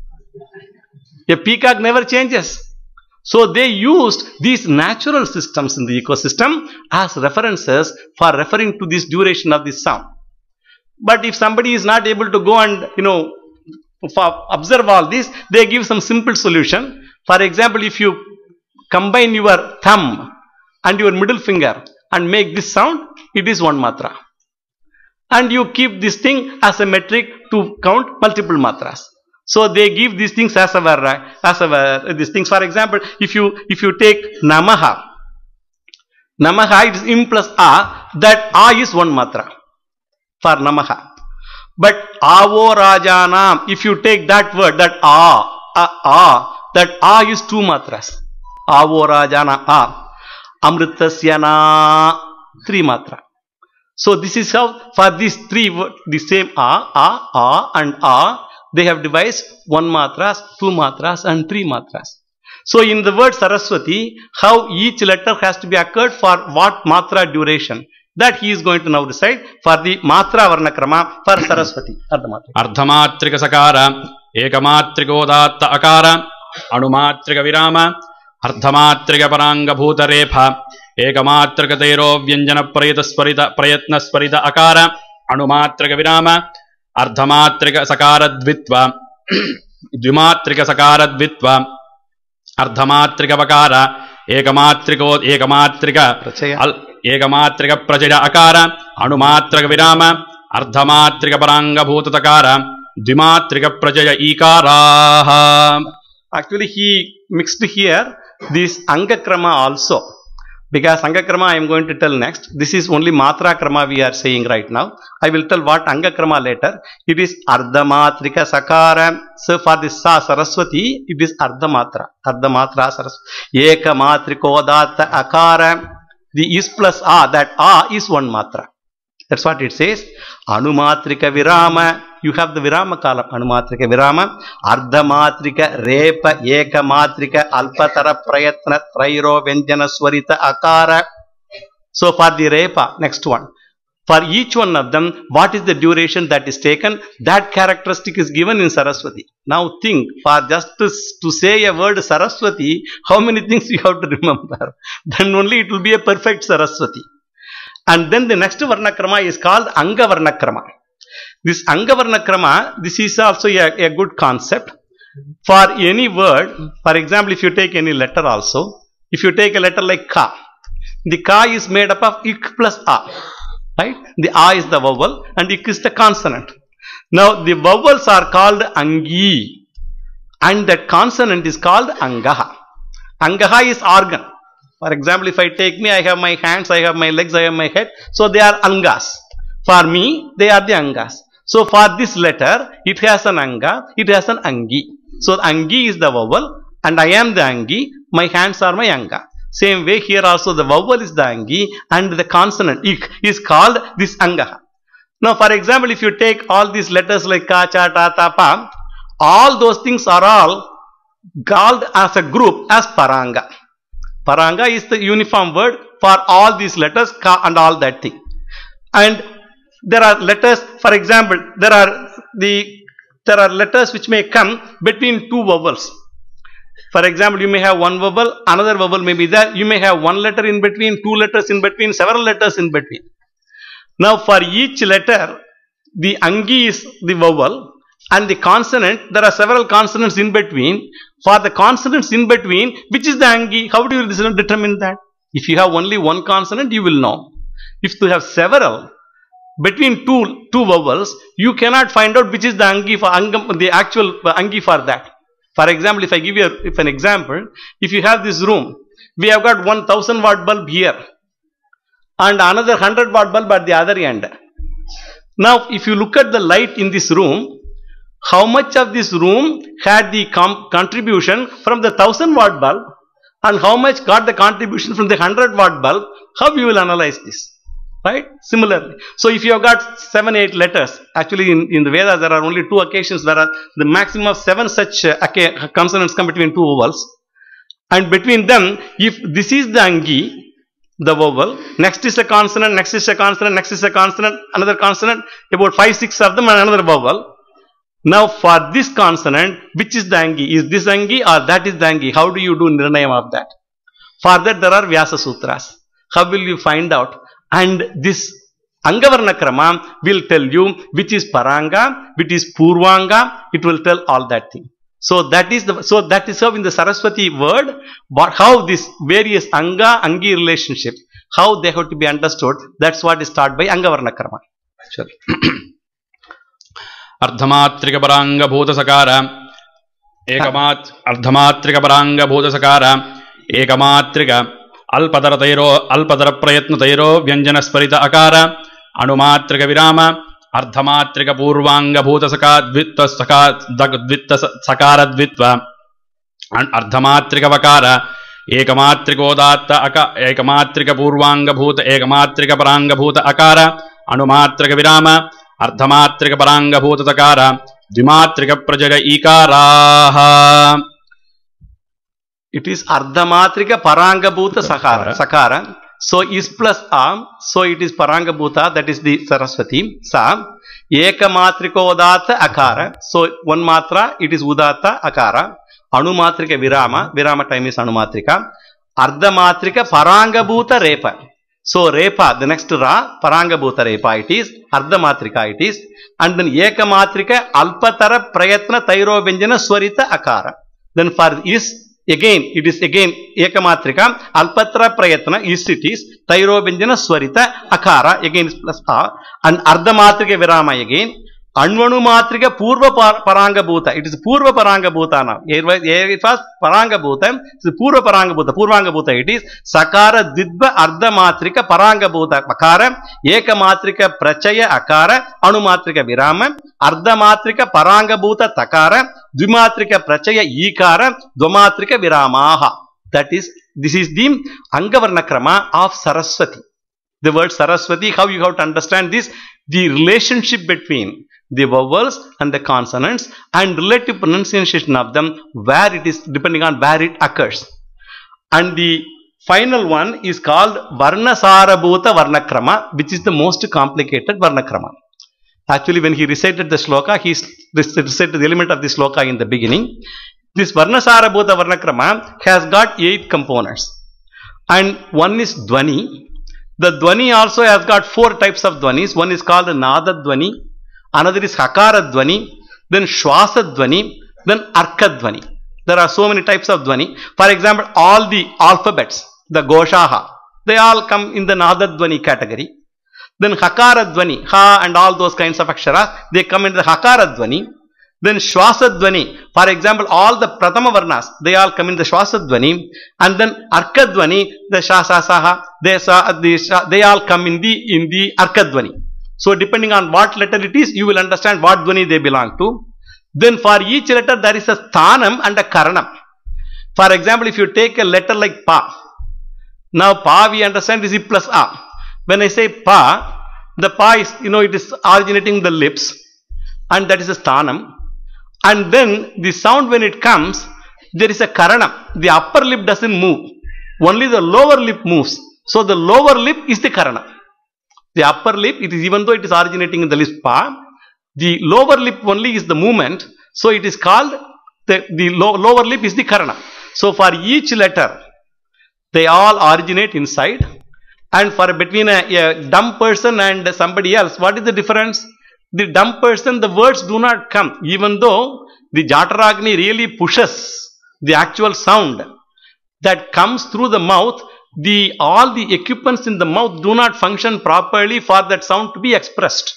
A peacock never changes. So they used these natural systems in the ecosystem as references for referring to this duration of this sound. But if somebody is not able to go and, you know, observe all this, they give some simple solution. For example, if you combine your thumb and your middle finger and make this sound, it is one matra. And you keep this thing as a metric to count multiple matras. So they give these things as our, as our, these things. For example, if you, if you take Namaha, Namaha it is im plus A, that A is one matra for Namaha. But Avo Rajanam, if you take that word, that A, A, A, that A is two matras. Avo Rajana A. Amritasyana, three matra. So this is how for these three words, the same A, A, A and A, they have devised one matras, two matras and three matras. So in the word Saraswati, how each letter has to be occurred for what matra duration, that he is going to now recite for the matra varnakrama for Saraswati. Ardhamatrika sakara, ekamatrika udatta akara, anumatrika virama, ardhamatrika paranga bhuta repha, ekamatrika tairo vyanjana prayata swarita prayatna swarita akara, anumatrika virama, ardhamatrika sakara dvitva, dvimatrika sakara dvitva, ardhamatrika vakara, ekamatrika ekamatrika al ekamatrika prajaya akara, anumatrika virama, ardhamatrika paranga bhuta takara, dvimatrika prajaya ikaraha. Actually, he mixed here this Angakrama also. Because Angakrama I am going to tell next. This is only Matra Krama we are saying right now. I will tell what Angakrama later. It is Ardhamatrika Sakara. So for this Sa Saraswati, it is Ardhamatra. Ardhamatra Saraswati. Ekamatrikodata Akara. The is plus A, that A is one Matra. That's what it says. Anumatrika Virama. You have the Virama column. Anumatrika Virama. Ardhamatrika Repa Ekamatrika Alpatara Prayatna Trairo Vyanjana Swarita Akara. So for the Repa, next one. For each one of them, what is the duration that is taken? That characteristic is given in Saraswati. Now think, for just to, to say a word Saraswati, how many things you have to remember? Then only it will be a perfect Saraswati. And then the next Varnakrama is called Anga Varnakrama. This Anga Varnakrama, this is also a, a good concept. For any word, for example, if you take any letter also, if you take a letter like Ka, the Ka is made up of Ik plus A. Right? The A is the vowel and Ik is the consonant. Now the vowels are called Angi and that consonant is called Angaha. Angaha is organ. For example, if I take me, I have my hands, I have my legs, I have my head. So they are Angas. For me, they are the Angas. So for this letter, it has an Anga, it has an Angi. So Angi is the vowel and I am the Angi, my hands are my Anga. Same way here also the vowel is the Angi and the consonant Ik is called this Angaha. Now for example, if you take all these letters like Ka, Cha, Ta, Ta, Pa, all those things are all called as a group as Paranga. Paranga is the uniform word for all these letters, Ka and all that thing. And there are letters, for example, there are the there are letters which may come between two vowels. For example, you may have one vowel, another vowel may be there. You may have one letter in between, two letters in between, several letters in between. Now, for each letter, the Angi is the vowel and the consonant, there are several consonants in between. For the consonants in between, which is the Angi? How do you determine that? If you have only one consonant, you will know. If you have several, between two, two vowels, you cannot find out which is the Angi for Angam, the actual Angi for that. For example, if I give you a, if an example, if you have this room, we have got one thousand watt bulb here and another one hundred watt bulb at the other end. Now, if you look at the light in this room, how much of this room had the com contribution from the one thousand watt bulb and how much got the contribution from the one hundred watt bulb, how you will analyze this? Right? Similarly. So, if you have got seven, eight letters, actually in, in the Veda there are only two occasions where the maximum of seven such uh, consonants come between two vowels. And between them, if this is the Angi, the vowel, next is a consonant, next is a consonant, next is a consonant, another consonant, about five, six of them and another vowel. Now, for this consonant, which is the Angi? Is this Angi or that is the Angi? How do you do Nirnayam of that? For that, there are Vyasa Sutras. How will you find out? And this Angavarna Krama will tell you which is Paranga, which is Purvanga, it will tell all that thing. So that is the so that is how in the Saraswati word, but how this various Anga, Angi relationship, how they have to be understood, that's what is taught by Angavarna Krama. Sure. Ardhamatrika Paranga Bhuta Sakara Ekamat Ardhamatrika Paranga Bhuta Sakara Ekamatrika Alpadara Tairo, Alpadara Prayatna Tairo, Vyanjana Sparita Akara, Anumatrika Virama, Ardhamatrika Purvanga Bhuta Saka, Dvitta Saka, Dvitta Sakara Dvitva, and Ardhamatrika Vakara, Ekamatrika Odatta Aka, Ekamatrika Purvanga Bhuta, Ekamatrika Paranga Bhuta Akara, Anumatrika Virama, Ardhamatrika Paranga Bhuta Sakara, Dvimatrika Prajaga Ikaraha. It is Ardhamatrika Parangabhuta Sakara. Sakara. So is plus A. So it is Parangabhuta, that is the Saraswati. Sa. Ekamatrika Udata Akara. So one matra, it is Udata Akara. Anumatrika Virama. Virama time is Anumatrika. Ardhamatrika Parangabhuta Repa. So Repa, the next Ra, Parangabhuta Repa it is. Ardhamatrika it is. And then Ekamatrika Alpatara Prayatna Tairo Vyanjana Swarita Akara. Then for is, again, it is again Ekamatrika, Alpatra Prayatna, is it is, Tairo Vyanjana Swarita, Akara, again is plus A, and Ardhamatrika Virama again, Anvanumatrika Purva Paranga Bhuta, it is Purva Paranga Bhuta now, it was Paranga Bhuta, it is Purva Paranga Bhuta, Purvanga Bhuta it is, Sakara Didva Ardhamatrika Paranga Bhuta, Akara, Ekamatrika Prachaya Akara, Anumatrika Virama, Ardhamatrika Paranga Bhuta Takara, Dvimatrika Prachaya Ikara, Dvamatrika Viramaha. That is, this is the Angavarna Krama of Saraswati. The word Saraswati, how you have to understand this? The relationship between the vowels and the consonants and relative pronunciation of them, where it is, depending on where it occurs. And the Final one is called Varnasarabhuta Varnakrama, which is the most complicated Varnakrama. Actually, when he recited the shloka, he recited the element of the shloka in the beginning. This Varnasarabhuta Varnakrama has got eight components. And one is Dwani. The Dwani also has got four types of Dwanis. One is called Nada Dwani, another is Hakara Dwani, then Shwasa Dwani, then Arka Dwani. There are so many types of Dwani. For example, all the alphabets, the Goshaha, they all come in the Nada Dwani category. Then Hakara Dwani, Ha and all those kinds of Aksharas, they come in the Hakara Dwani. Then Shwasa Dwani, for example, all the Pratama Varnas, they all come in the Shwasa Dwani. And then Arka Dwani, the Shasa Saha, they, the, they all come in the, in the Arka Dwani. So depending on what letter it is, you will understand what Dwani they belong to. Then for each letter, there is a Sthanam and a Karanam. For example, if you take a letter like Pa, now Pa we understand is I plus A. When I say Pa, the Pa is, you know, it is originating the lips, and that is a Sthanam. And then the sound when it comes, there is a Karanam. The upper lip doesn't move. Only the lower lip moves. So the lower lip is the Karanam. The upper lip, it is even though it is originating in the lips Pa, the lower lip only is the movement. So it is called, the, the lo lower lip is the Karanam. So for each letter, they all originate inside. And for between a, a dumb person and somebody else, what is the difference? The dumb person, the words do not come, even though the Jataragni really pushes the actual sound that comes through the mouth. The all the equipments in the mouth do not function properly for that sound to be expressed.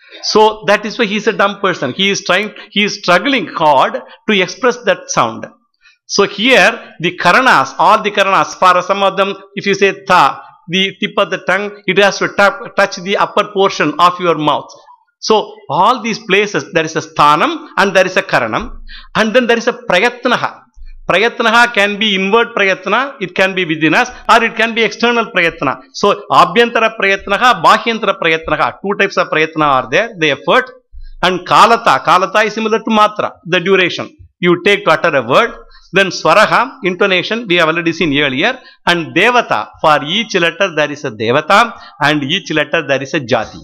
So that is why he is a dumb person. He is trying, he is struggling hard to express that sound. So here the Karanas, all the Karanas, for some of them, if you say Tha, the tip of the tongue, it has to touch the upper portion of your mouth. So all these places, there is a Sthanam and there is a Karanam, and then there is a Prayatnaha. Prayatnaha can be inward Prayatna, it can be within us, or it can be external Prayatna. So Abhyantara Prayatnaha, Bhahyantara Prayatnaha, two types of Prayatna are there, the effort. And Kalata, Kalata is similar to Matra, the duration you take to utter a word. Then Swaraha, intonation, we have already seen earlier. And Devata, for each letter there is a Devata, and each letter there is a Jati.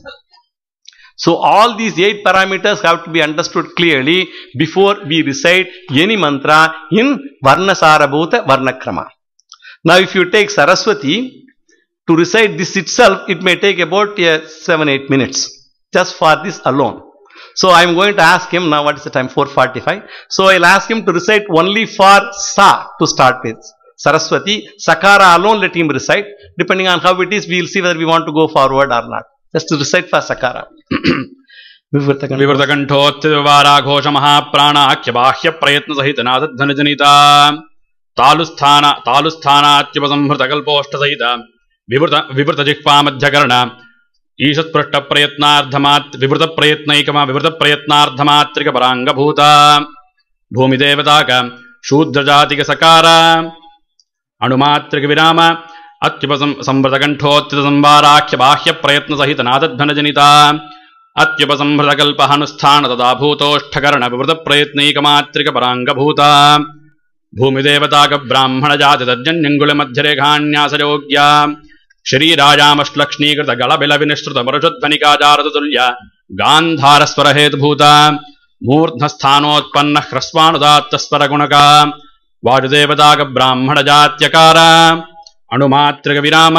So all these eight parameters have to be understood clearly before we recite any mantra in Varnasarabhuta Varnakrama. Now if you take Saraswati, to recite this itself, it may take about uh, seven eight minutes, just for this alone. So I am going to ask him, now what is the time, four forty-five. So I will ask him to recite only for Sa to start with. Saraswati, Sakara alone let him recite. Depending on how it is, we will see whether we want to go forward or not. Just to recite for Sakara. विवृतकण्ठोत्तिवाराघोष महाप्राणाख्य बाह्य प्रयत्न सहित नादध्वन जनिता तालुस्थान तालुस्थानात्युपसंहृत कल्पोष्ट सहित विवृत विवृत जिह्वा मध्यकर्ण ईशत्पृष्ट प्रयत्नार्धमात् विवृत प्रयत्नैकमा विवृत प्रयत्नार्धमात्रिक परांगभूता भूमिदेवताक शूद्रजातिक सकार अणुमात्रिक विराम अत्युपसं संवृतकण्ठोत्थित संवाराख्य बाह्य प्रयत्न सहित नादध्वन जनिता अत्युपसंहृत कल्पहनुष्ठान तदा भूतोष्ठकर्ण विवृत प्रयत्नैकमात्रिक परांगभूता भूमिदेवताक ब्राह्मण जाति तज्जन्यंगुल मध्यरेखान्यासयोग्या श्रीराजामश्लक्ष्णीकृत गलबिल विनिश्रुत मरुषध्वनिकाजारतुल्य गांधार स्वर हेतुभूता मूर्धस्थानोत्पन्न ह्रस्वानुदात्त स्वर गुणका वायुदेवताक ब्राह्मण जात्यकार अणुमात्रिक विराम.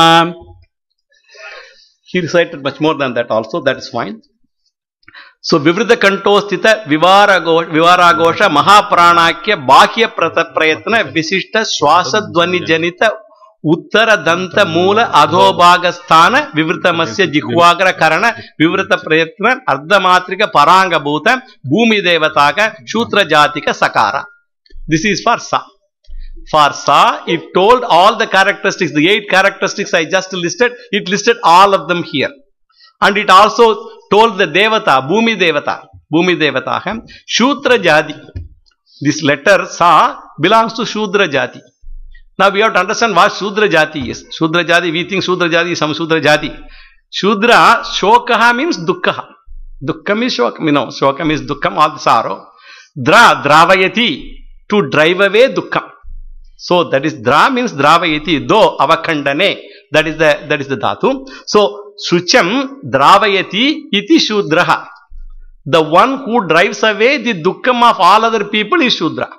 He recited much more than that also, that is fine. So Vivrita Kantosthita Vivaragosha Mahapranakya Bahya Prayatna Visishta Swasa Dwani Janita Uttara Danta Mula Adhobhagasthana Vivrita Masya Jihvagra Karana Vivrita Prayatna Ardhamatrika Paranga Bhuta Bhumi Devataka Shutra Jatika Sakara. This is for Sa. For Sa, it told all the characteristics, the eight characteristics I just listed, it listed all of them here. And it also told the Devata, Bhumi Devata, Bhumi Devata, Shudra Jati. This letter Sa belongs to Shudra Jati. Now we have to understand what Shudra Jati is. Shudra Jati, we think Shudra Jati is some Shudra Jati. Shudra, Shokaha means Dukkaha. Dukkam is Shokam, you know, Shokam is Dukkam, all the sorrow. Dra, Dravayati, to drive away Dukkam. So that is dra means dravayati, do avakhandane. That is the that is the dhatu. So Shucham dravayati iti Shudraha. The one who drives away the dukkham of all other people is Shudra.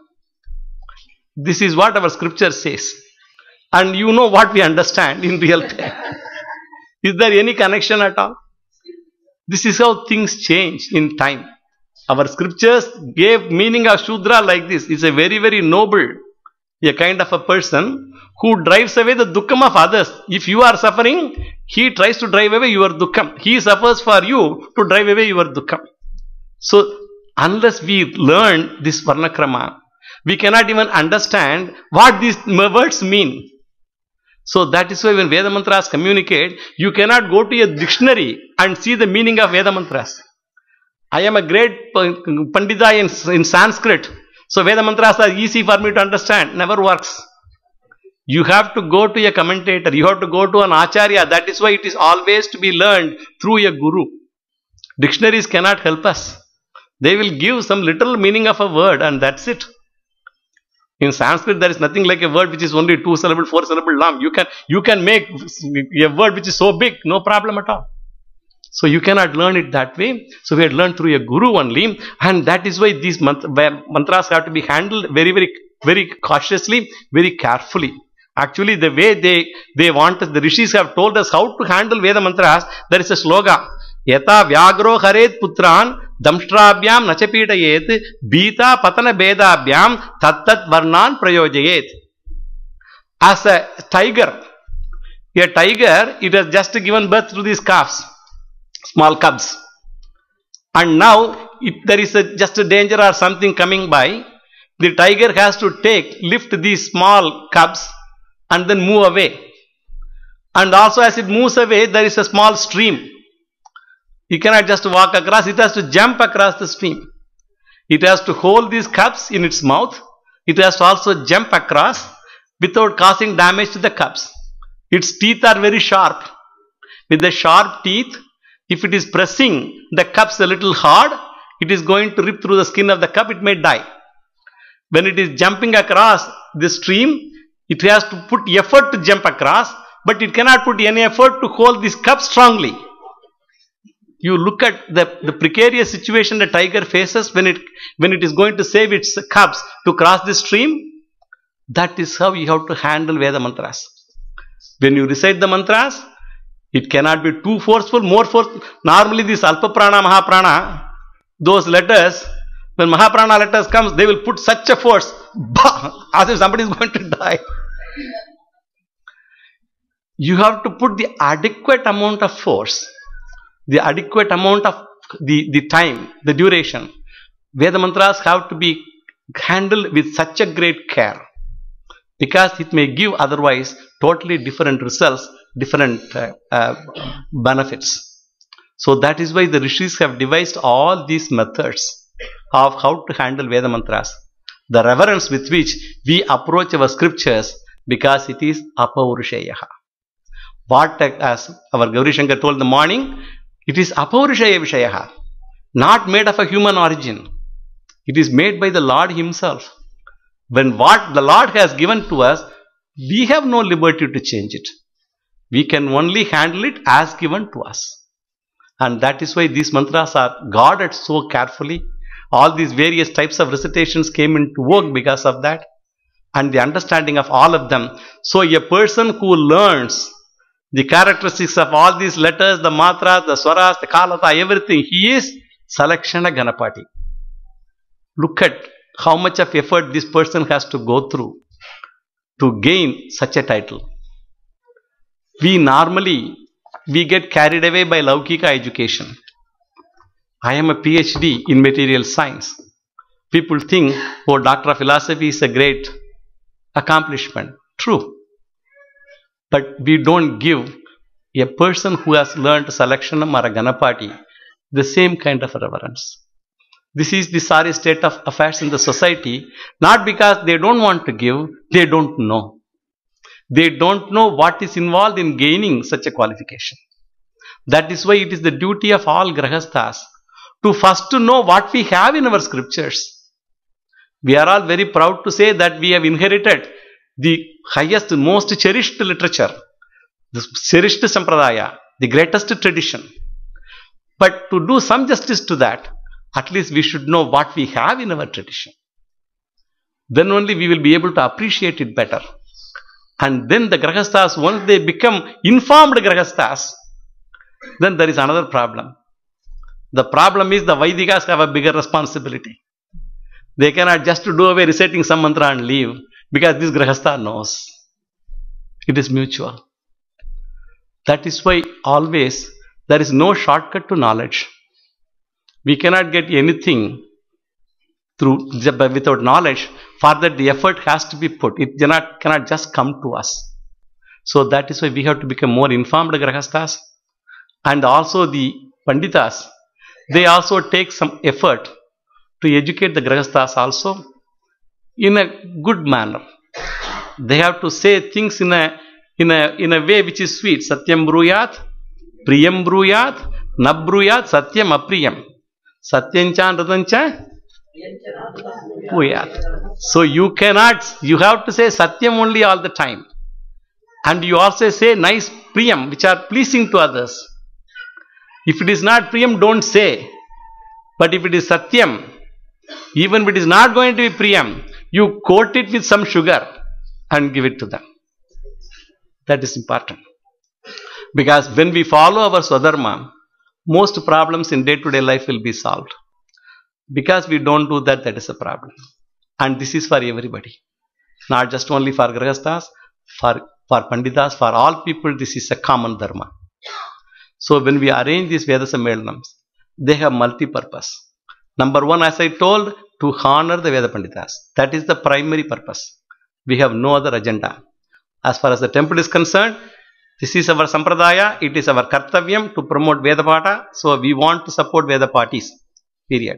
This is what our scripture says. And you know what we understand in real time. Is there any connection at all? This is how things change in time. Our scriptures gave meaning of Shudra like this. It's a very, very noble, a kind of a person who drives away the dukkham of others. If you are suffering, he tries to drive away your dukkham. He suffers for you to drive away your dukkham. So, unless we learn this Varnakrama, we cannot even understand what these words mean. So, that is why when Veda Mantras communicate, you cannot go to a dictionary and see the meaning of Veda Mantras. I am a great Pandita in, in Sanskrit. So, Veda Mantras are easy for me to understand. Never works. You have to go to a commentator. You have to go to an Acharya. That is why it is always to be learned through a Guru. Dictionaries cannot help us. They will give some little meaning of a word and that's it. In Sanskrit, there is nothing like a word which is only two syllable, four syllable long. You can, you can make a word which is so big, no problem at all. So you cannot learn it that way. So we had learned through a guru only. And that is why these mantras have to be handled very, very, very cautiously, very carefully. Actually, the way they, they want us, the rishis have told us how to handle Veda mantras. There is a slogan. Yata vyagro haret putran damshtrabhyam nachapitayet bita patana bedabhyam tattat varnan prayojayet. As a tiger, a tiger, it has just given birth to these calves, small cubs. And now, if there is a, just a danger or something coming by, the tiger has to take, lift these small cubs and then move away. And also as it moves away, there is a small stream. You cannot just walk across, it has to jump across the stream. It has to hold these cubs in its mouth. It has to also jump across without causing damage to the cubs. Its teeth are very sharp. With the sharp teeth, if it is pressing the cubs a little hard, it is going to rip through the skin of the cub, it may die. When it is jumping across the stream, it has to put effort to jump across, but it cannot put any effort to hold this cub strongly. You look at the, the precarious situation the tiger faces when it, when it is going to save its cubs to cross the stream. That is how you have to handle Veda mantras. When you recite the mantras, it cannot be too forceful, more forceful. Normally this Alpa Prana, Mahaprana, those letters, when Mahaprana letters comes, they will put such a force, as if somebody is going to die. You have to put the adequate amount of force, the adequate amount of the, the time, the duration. Veda mantras have to be handled with such a great care, because it may give otherwise totally different results, different uh, uh, benefits. So that is why the rishis have devised all these methods of how to handle Veda mantras. The reverence with which we approach our scriptures, because it is apaurishayaha. What, as our Gauri Shankar told in the morning, it is apaurishaya vishayaha, not made of a human origin. It is made by the Lord himself. When what the Lord has given to us, we have no liberty to change it. We can only handle it as given to us. And that is why these mantras are guarded so carefully. All these various types of recitations came into work because of that. And the understanding of all of them. So a person who learns the characteristics of all these letters, the matras, the swaras, the kalata, everything, he is Salakshana Ganapati. Look at how much of effort this person has to go through to gain such a title. We normally, we get carried away by Laukika education. I am a PhD in material science. People think, oh, Doctor of Philosophy is a great accomplishment. True. But we don't give a person who has learned Salakshanam or a Ganapati the same kind of reverence. This is the sorry state of affairs in the society, not because they don't want to give, they don't know. They don't know what is involved in gaining such a qualification. That is why it is the duty of all Grahasthas to first to know what we have in our scriptures. We are all very proud to say that we have inherited the highest, most cherished literature, the cherished sampradaya, the greatest tradition. But to do some justice to that, at least we should know what we have in our tradition. Then only we will be able to appreciate it better. And then the grahasthas, once they become informed grahasthas, then there is another problem. The problem is the Vaidikas have a bigger responsibility. They cannot just do away reciting some mantra and leave, because this grahastha knows. It is mutual. That is why always there is no shortcut to knowledge. We cannot get anything through without knowledge. For that the effort has to be put. It cannot, cannot just come to us. So that is why we have to become more informed grahasthas. And also the panditas, they also take some effort to educate the grahasthas also in a good manner. They have to say things in a in a in a way which is sweet. Satyam bruyat, priyam bruyat, na bruyat, satyam apriyam. Satyancha nradancha bruyat. So you cannot, you have to say satyam only all the time. And you also say nice priyam which are pleasing to others. If it is not priyam, don't say. But if it is satyam, even if it is not going to be priyam, you coat it with some sugar and give it to them. That is important. Because when we follow our swadharma, most problems in day-to-day life will be solved. Because we don't do that, that is a problem. And this is for everybody. Not just only for grahasthas, for, for panditas, for all people, this is a common dharma. So when we arrange these Veda Sammelanams, they have multi-purpose. Number one, as I told, to honor the Veda Panditas. That is the primary purpose. We have no other agenda. As far as the temple is concerned, this is our sampradaya, it is our kartavyam to promote Veda Pata. So we want to support Veda parties. Period.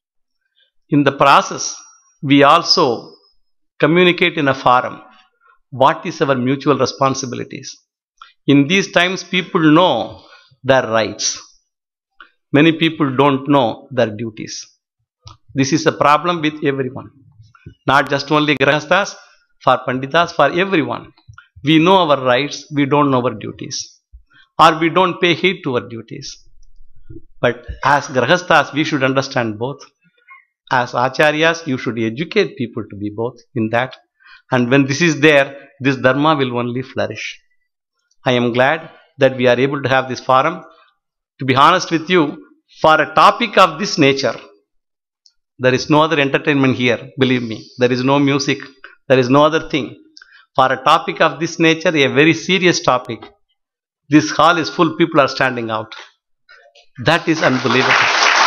In the process, we also communicate in a forum what is our mutual responsibilities. In these times, people know their rights. Many people don't know their duties. This is a problem with everyone. Not just only grahasthas, for panditas, for everyone. We know our rights, we don't know our duties. Or we don't pay heed to our duties. But as grahasthas, we should understand both. As acharyas, you should educate people to be both in that. And when this is there, this dharma will only flourish. I am glad that we are able to have this forum. To be honest with you, for a topic of this nature, there is no other entertainment here, believe me. There is no music, there is no other thing. For a topic of this nature, a very serious topic, this hall is full, people are standing out. That is unbelievable.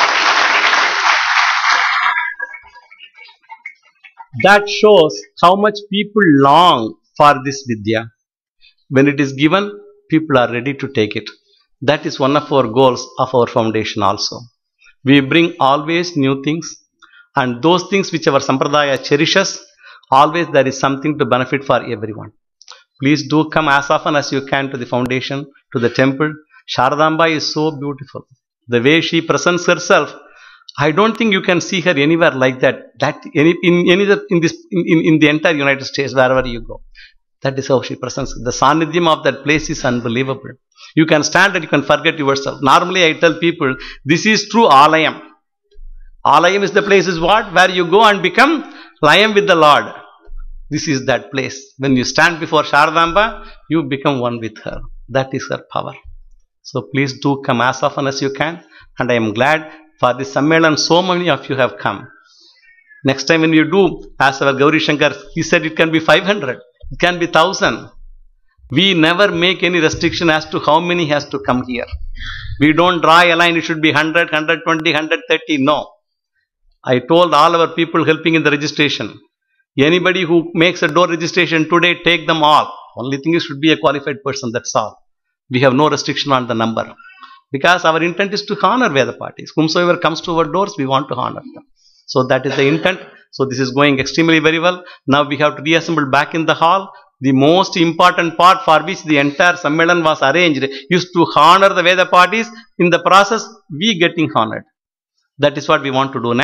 That shows how much people long for this Vidya. When it is given, people are ready to take it. That is one of our goals of our foundation also. We bring always new things, and those things which our sampradaya cherishes, always there is something to benefit for everyone. Please do come as often as you can to the foundation, to the temple. Sharadamba is so beautiful. The way she presents herself, I don't think you can see her anywhere like that. That any in any in this in, in, in the entire United States, wherever you go. That is how she presents. The sanidhyam of that place is unbelievable. You can stand and you can forget yourself. Normally I tell people, this is true Alayam. Alayam is the place is what? Where you go and become Layam with the Lord. This is that place. When you stand before Sharadamba, you become one with her. That is her power. So please do come as often as you can. And I am glad for this Sammelan, so many of you have come. Next time when you do, as our Gauri Shankar, he said it can be five hundred. It can be one thousand. We never make any restriction as to how many has to come here. We don't draw a line, it should be one hundred, one hundred twenty, one hundred thirty. No. I told all our people helping in the registration, anybody who makes a door registration today, take them all. Only thing is should be a qualified person, that's all. We have no restriction on the number. Because our intent is to honor Veda parties. Whomsoever comes to our doors, we want to honor them. So that is the intent. So this is going extremely very well. Now we have to reassemble back in the hall. The most important part for which the entire Sammelan was arranged is to honor the Veda parties. In the process, we getting honored. That is what we want to do next.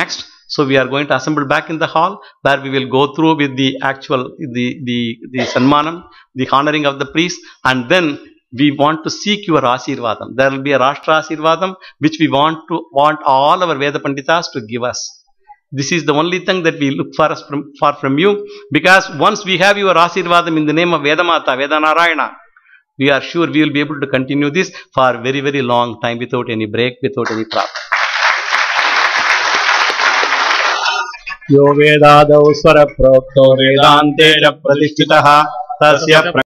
So we are going to assemble back in the hall where we will go through with the actual, the, the, the Sammelanam, the honoring of the priest, and then we want to seek your Asirvadam. There will be a Rashtra Asirvadam which we want to want all our Veda Panditas to give us. This is the only thing that we look for us from, for from you, because once we have your Asirvadam in the name of Vedamata, Veda Narayana, we are sure we will be able to continue this for a very, very long time without any break, without any problem. यो वेदादौ स्वरप्रोक्तो वेदान्ते च प्रतिष्ठितः तस्य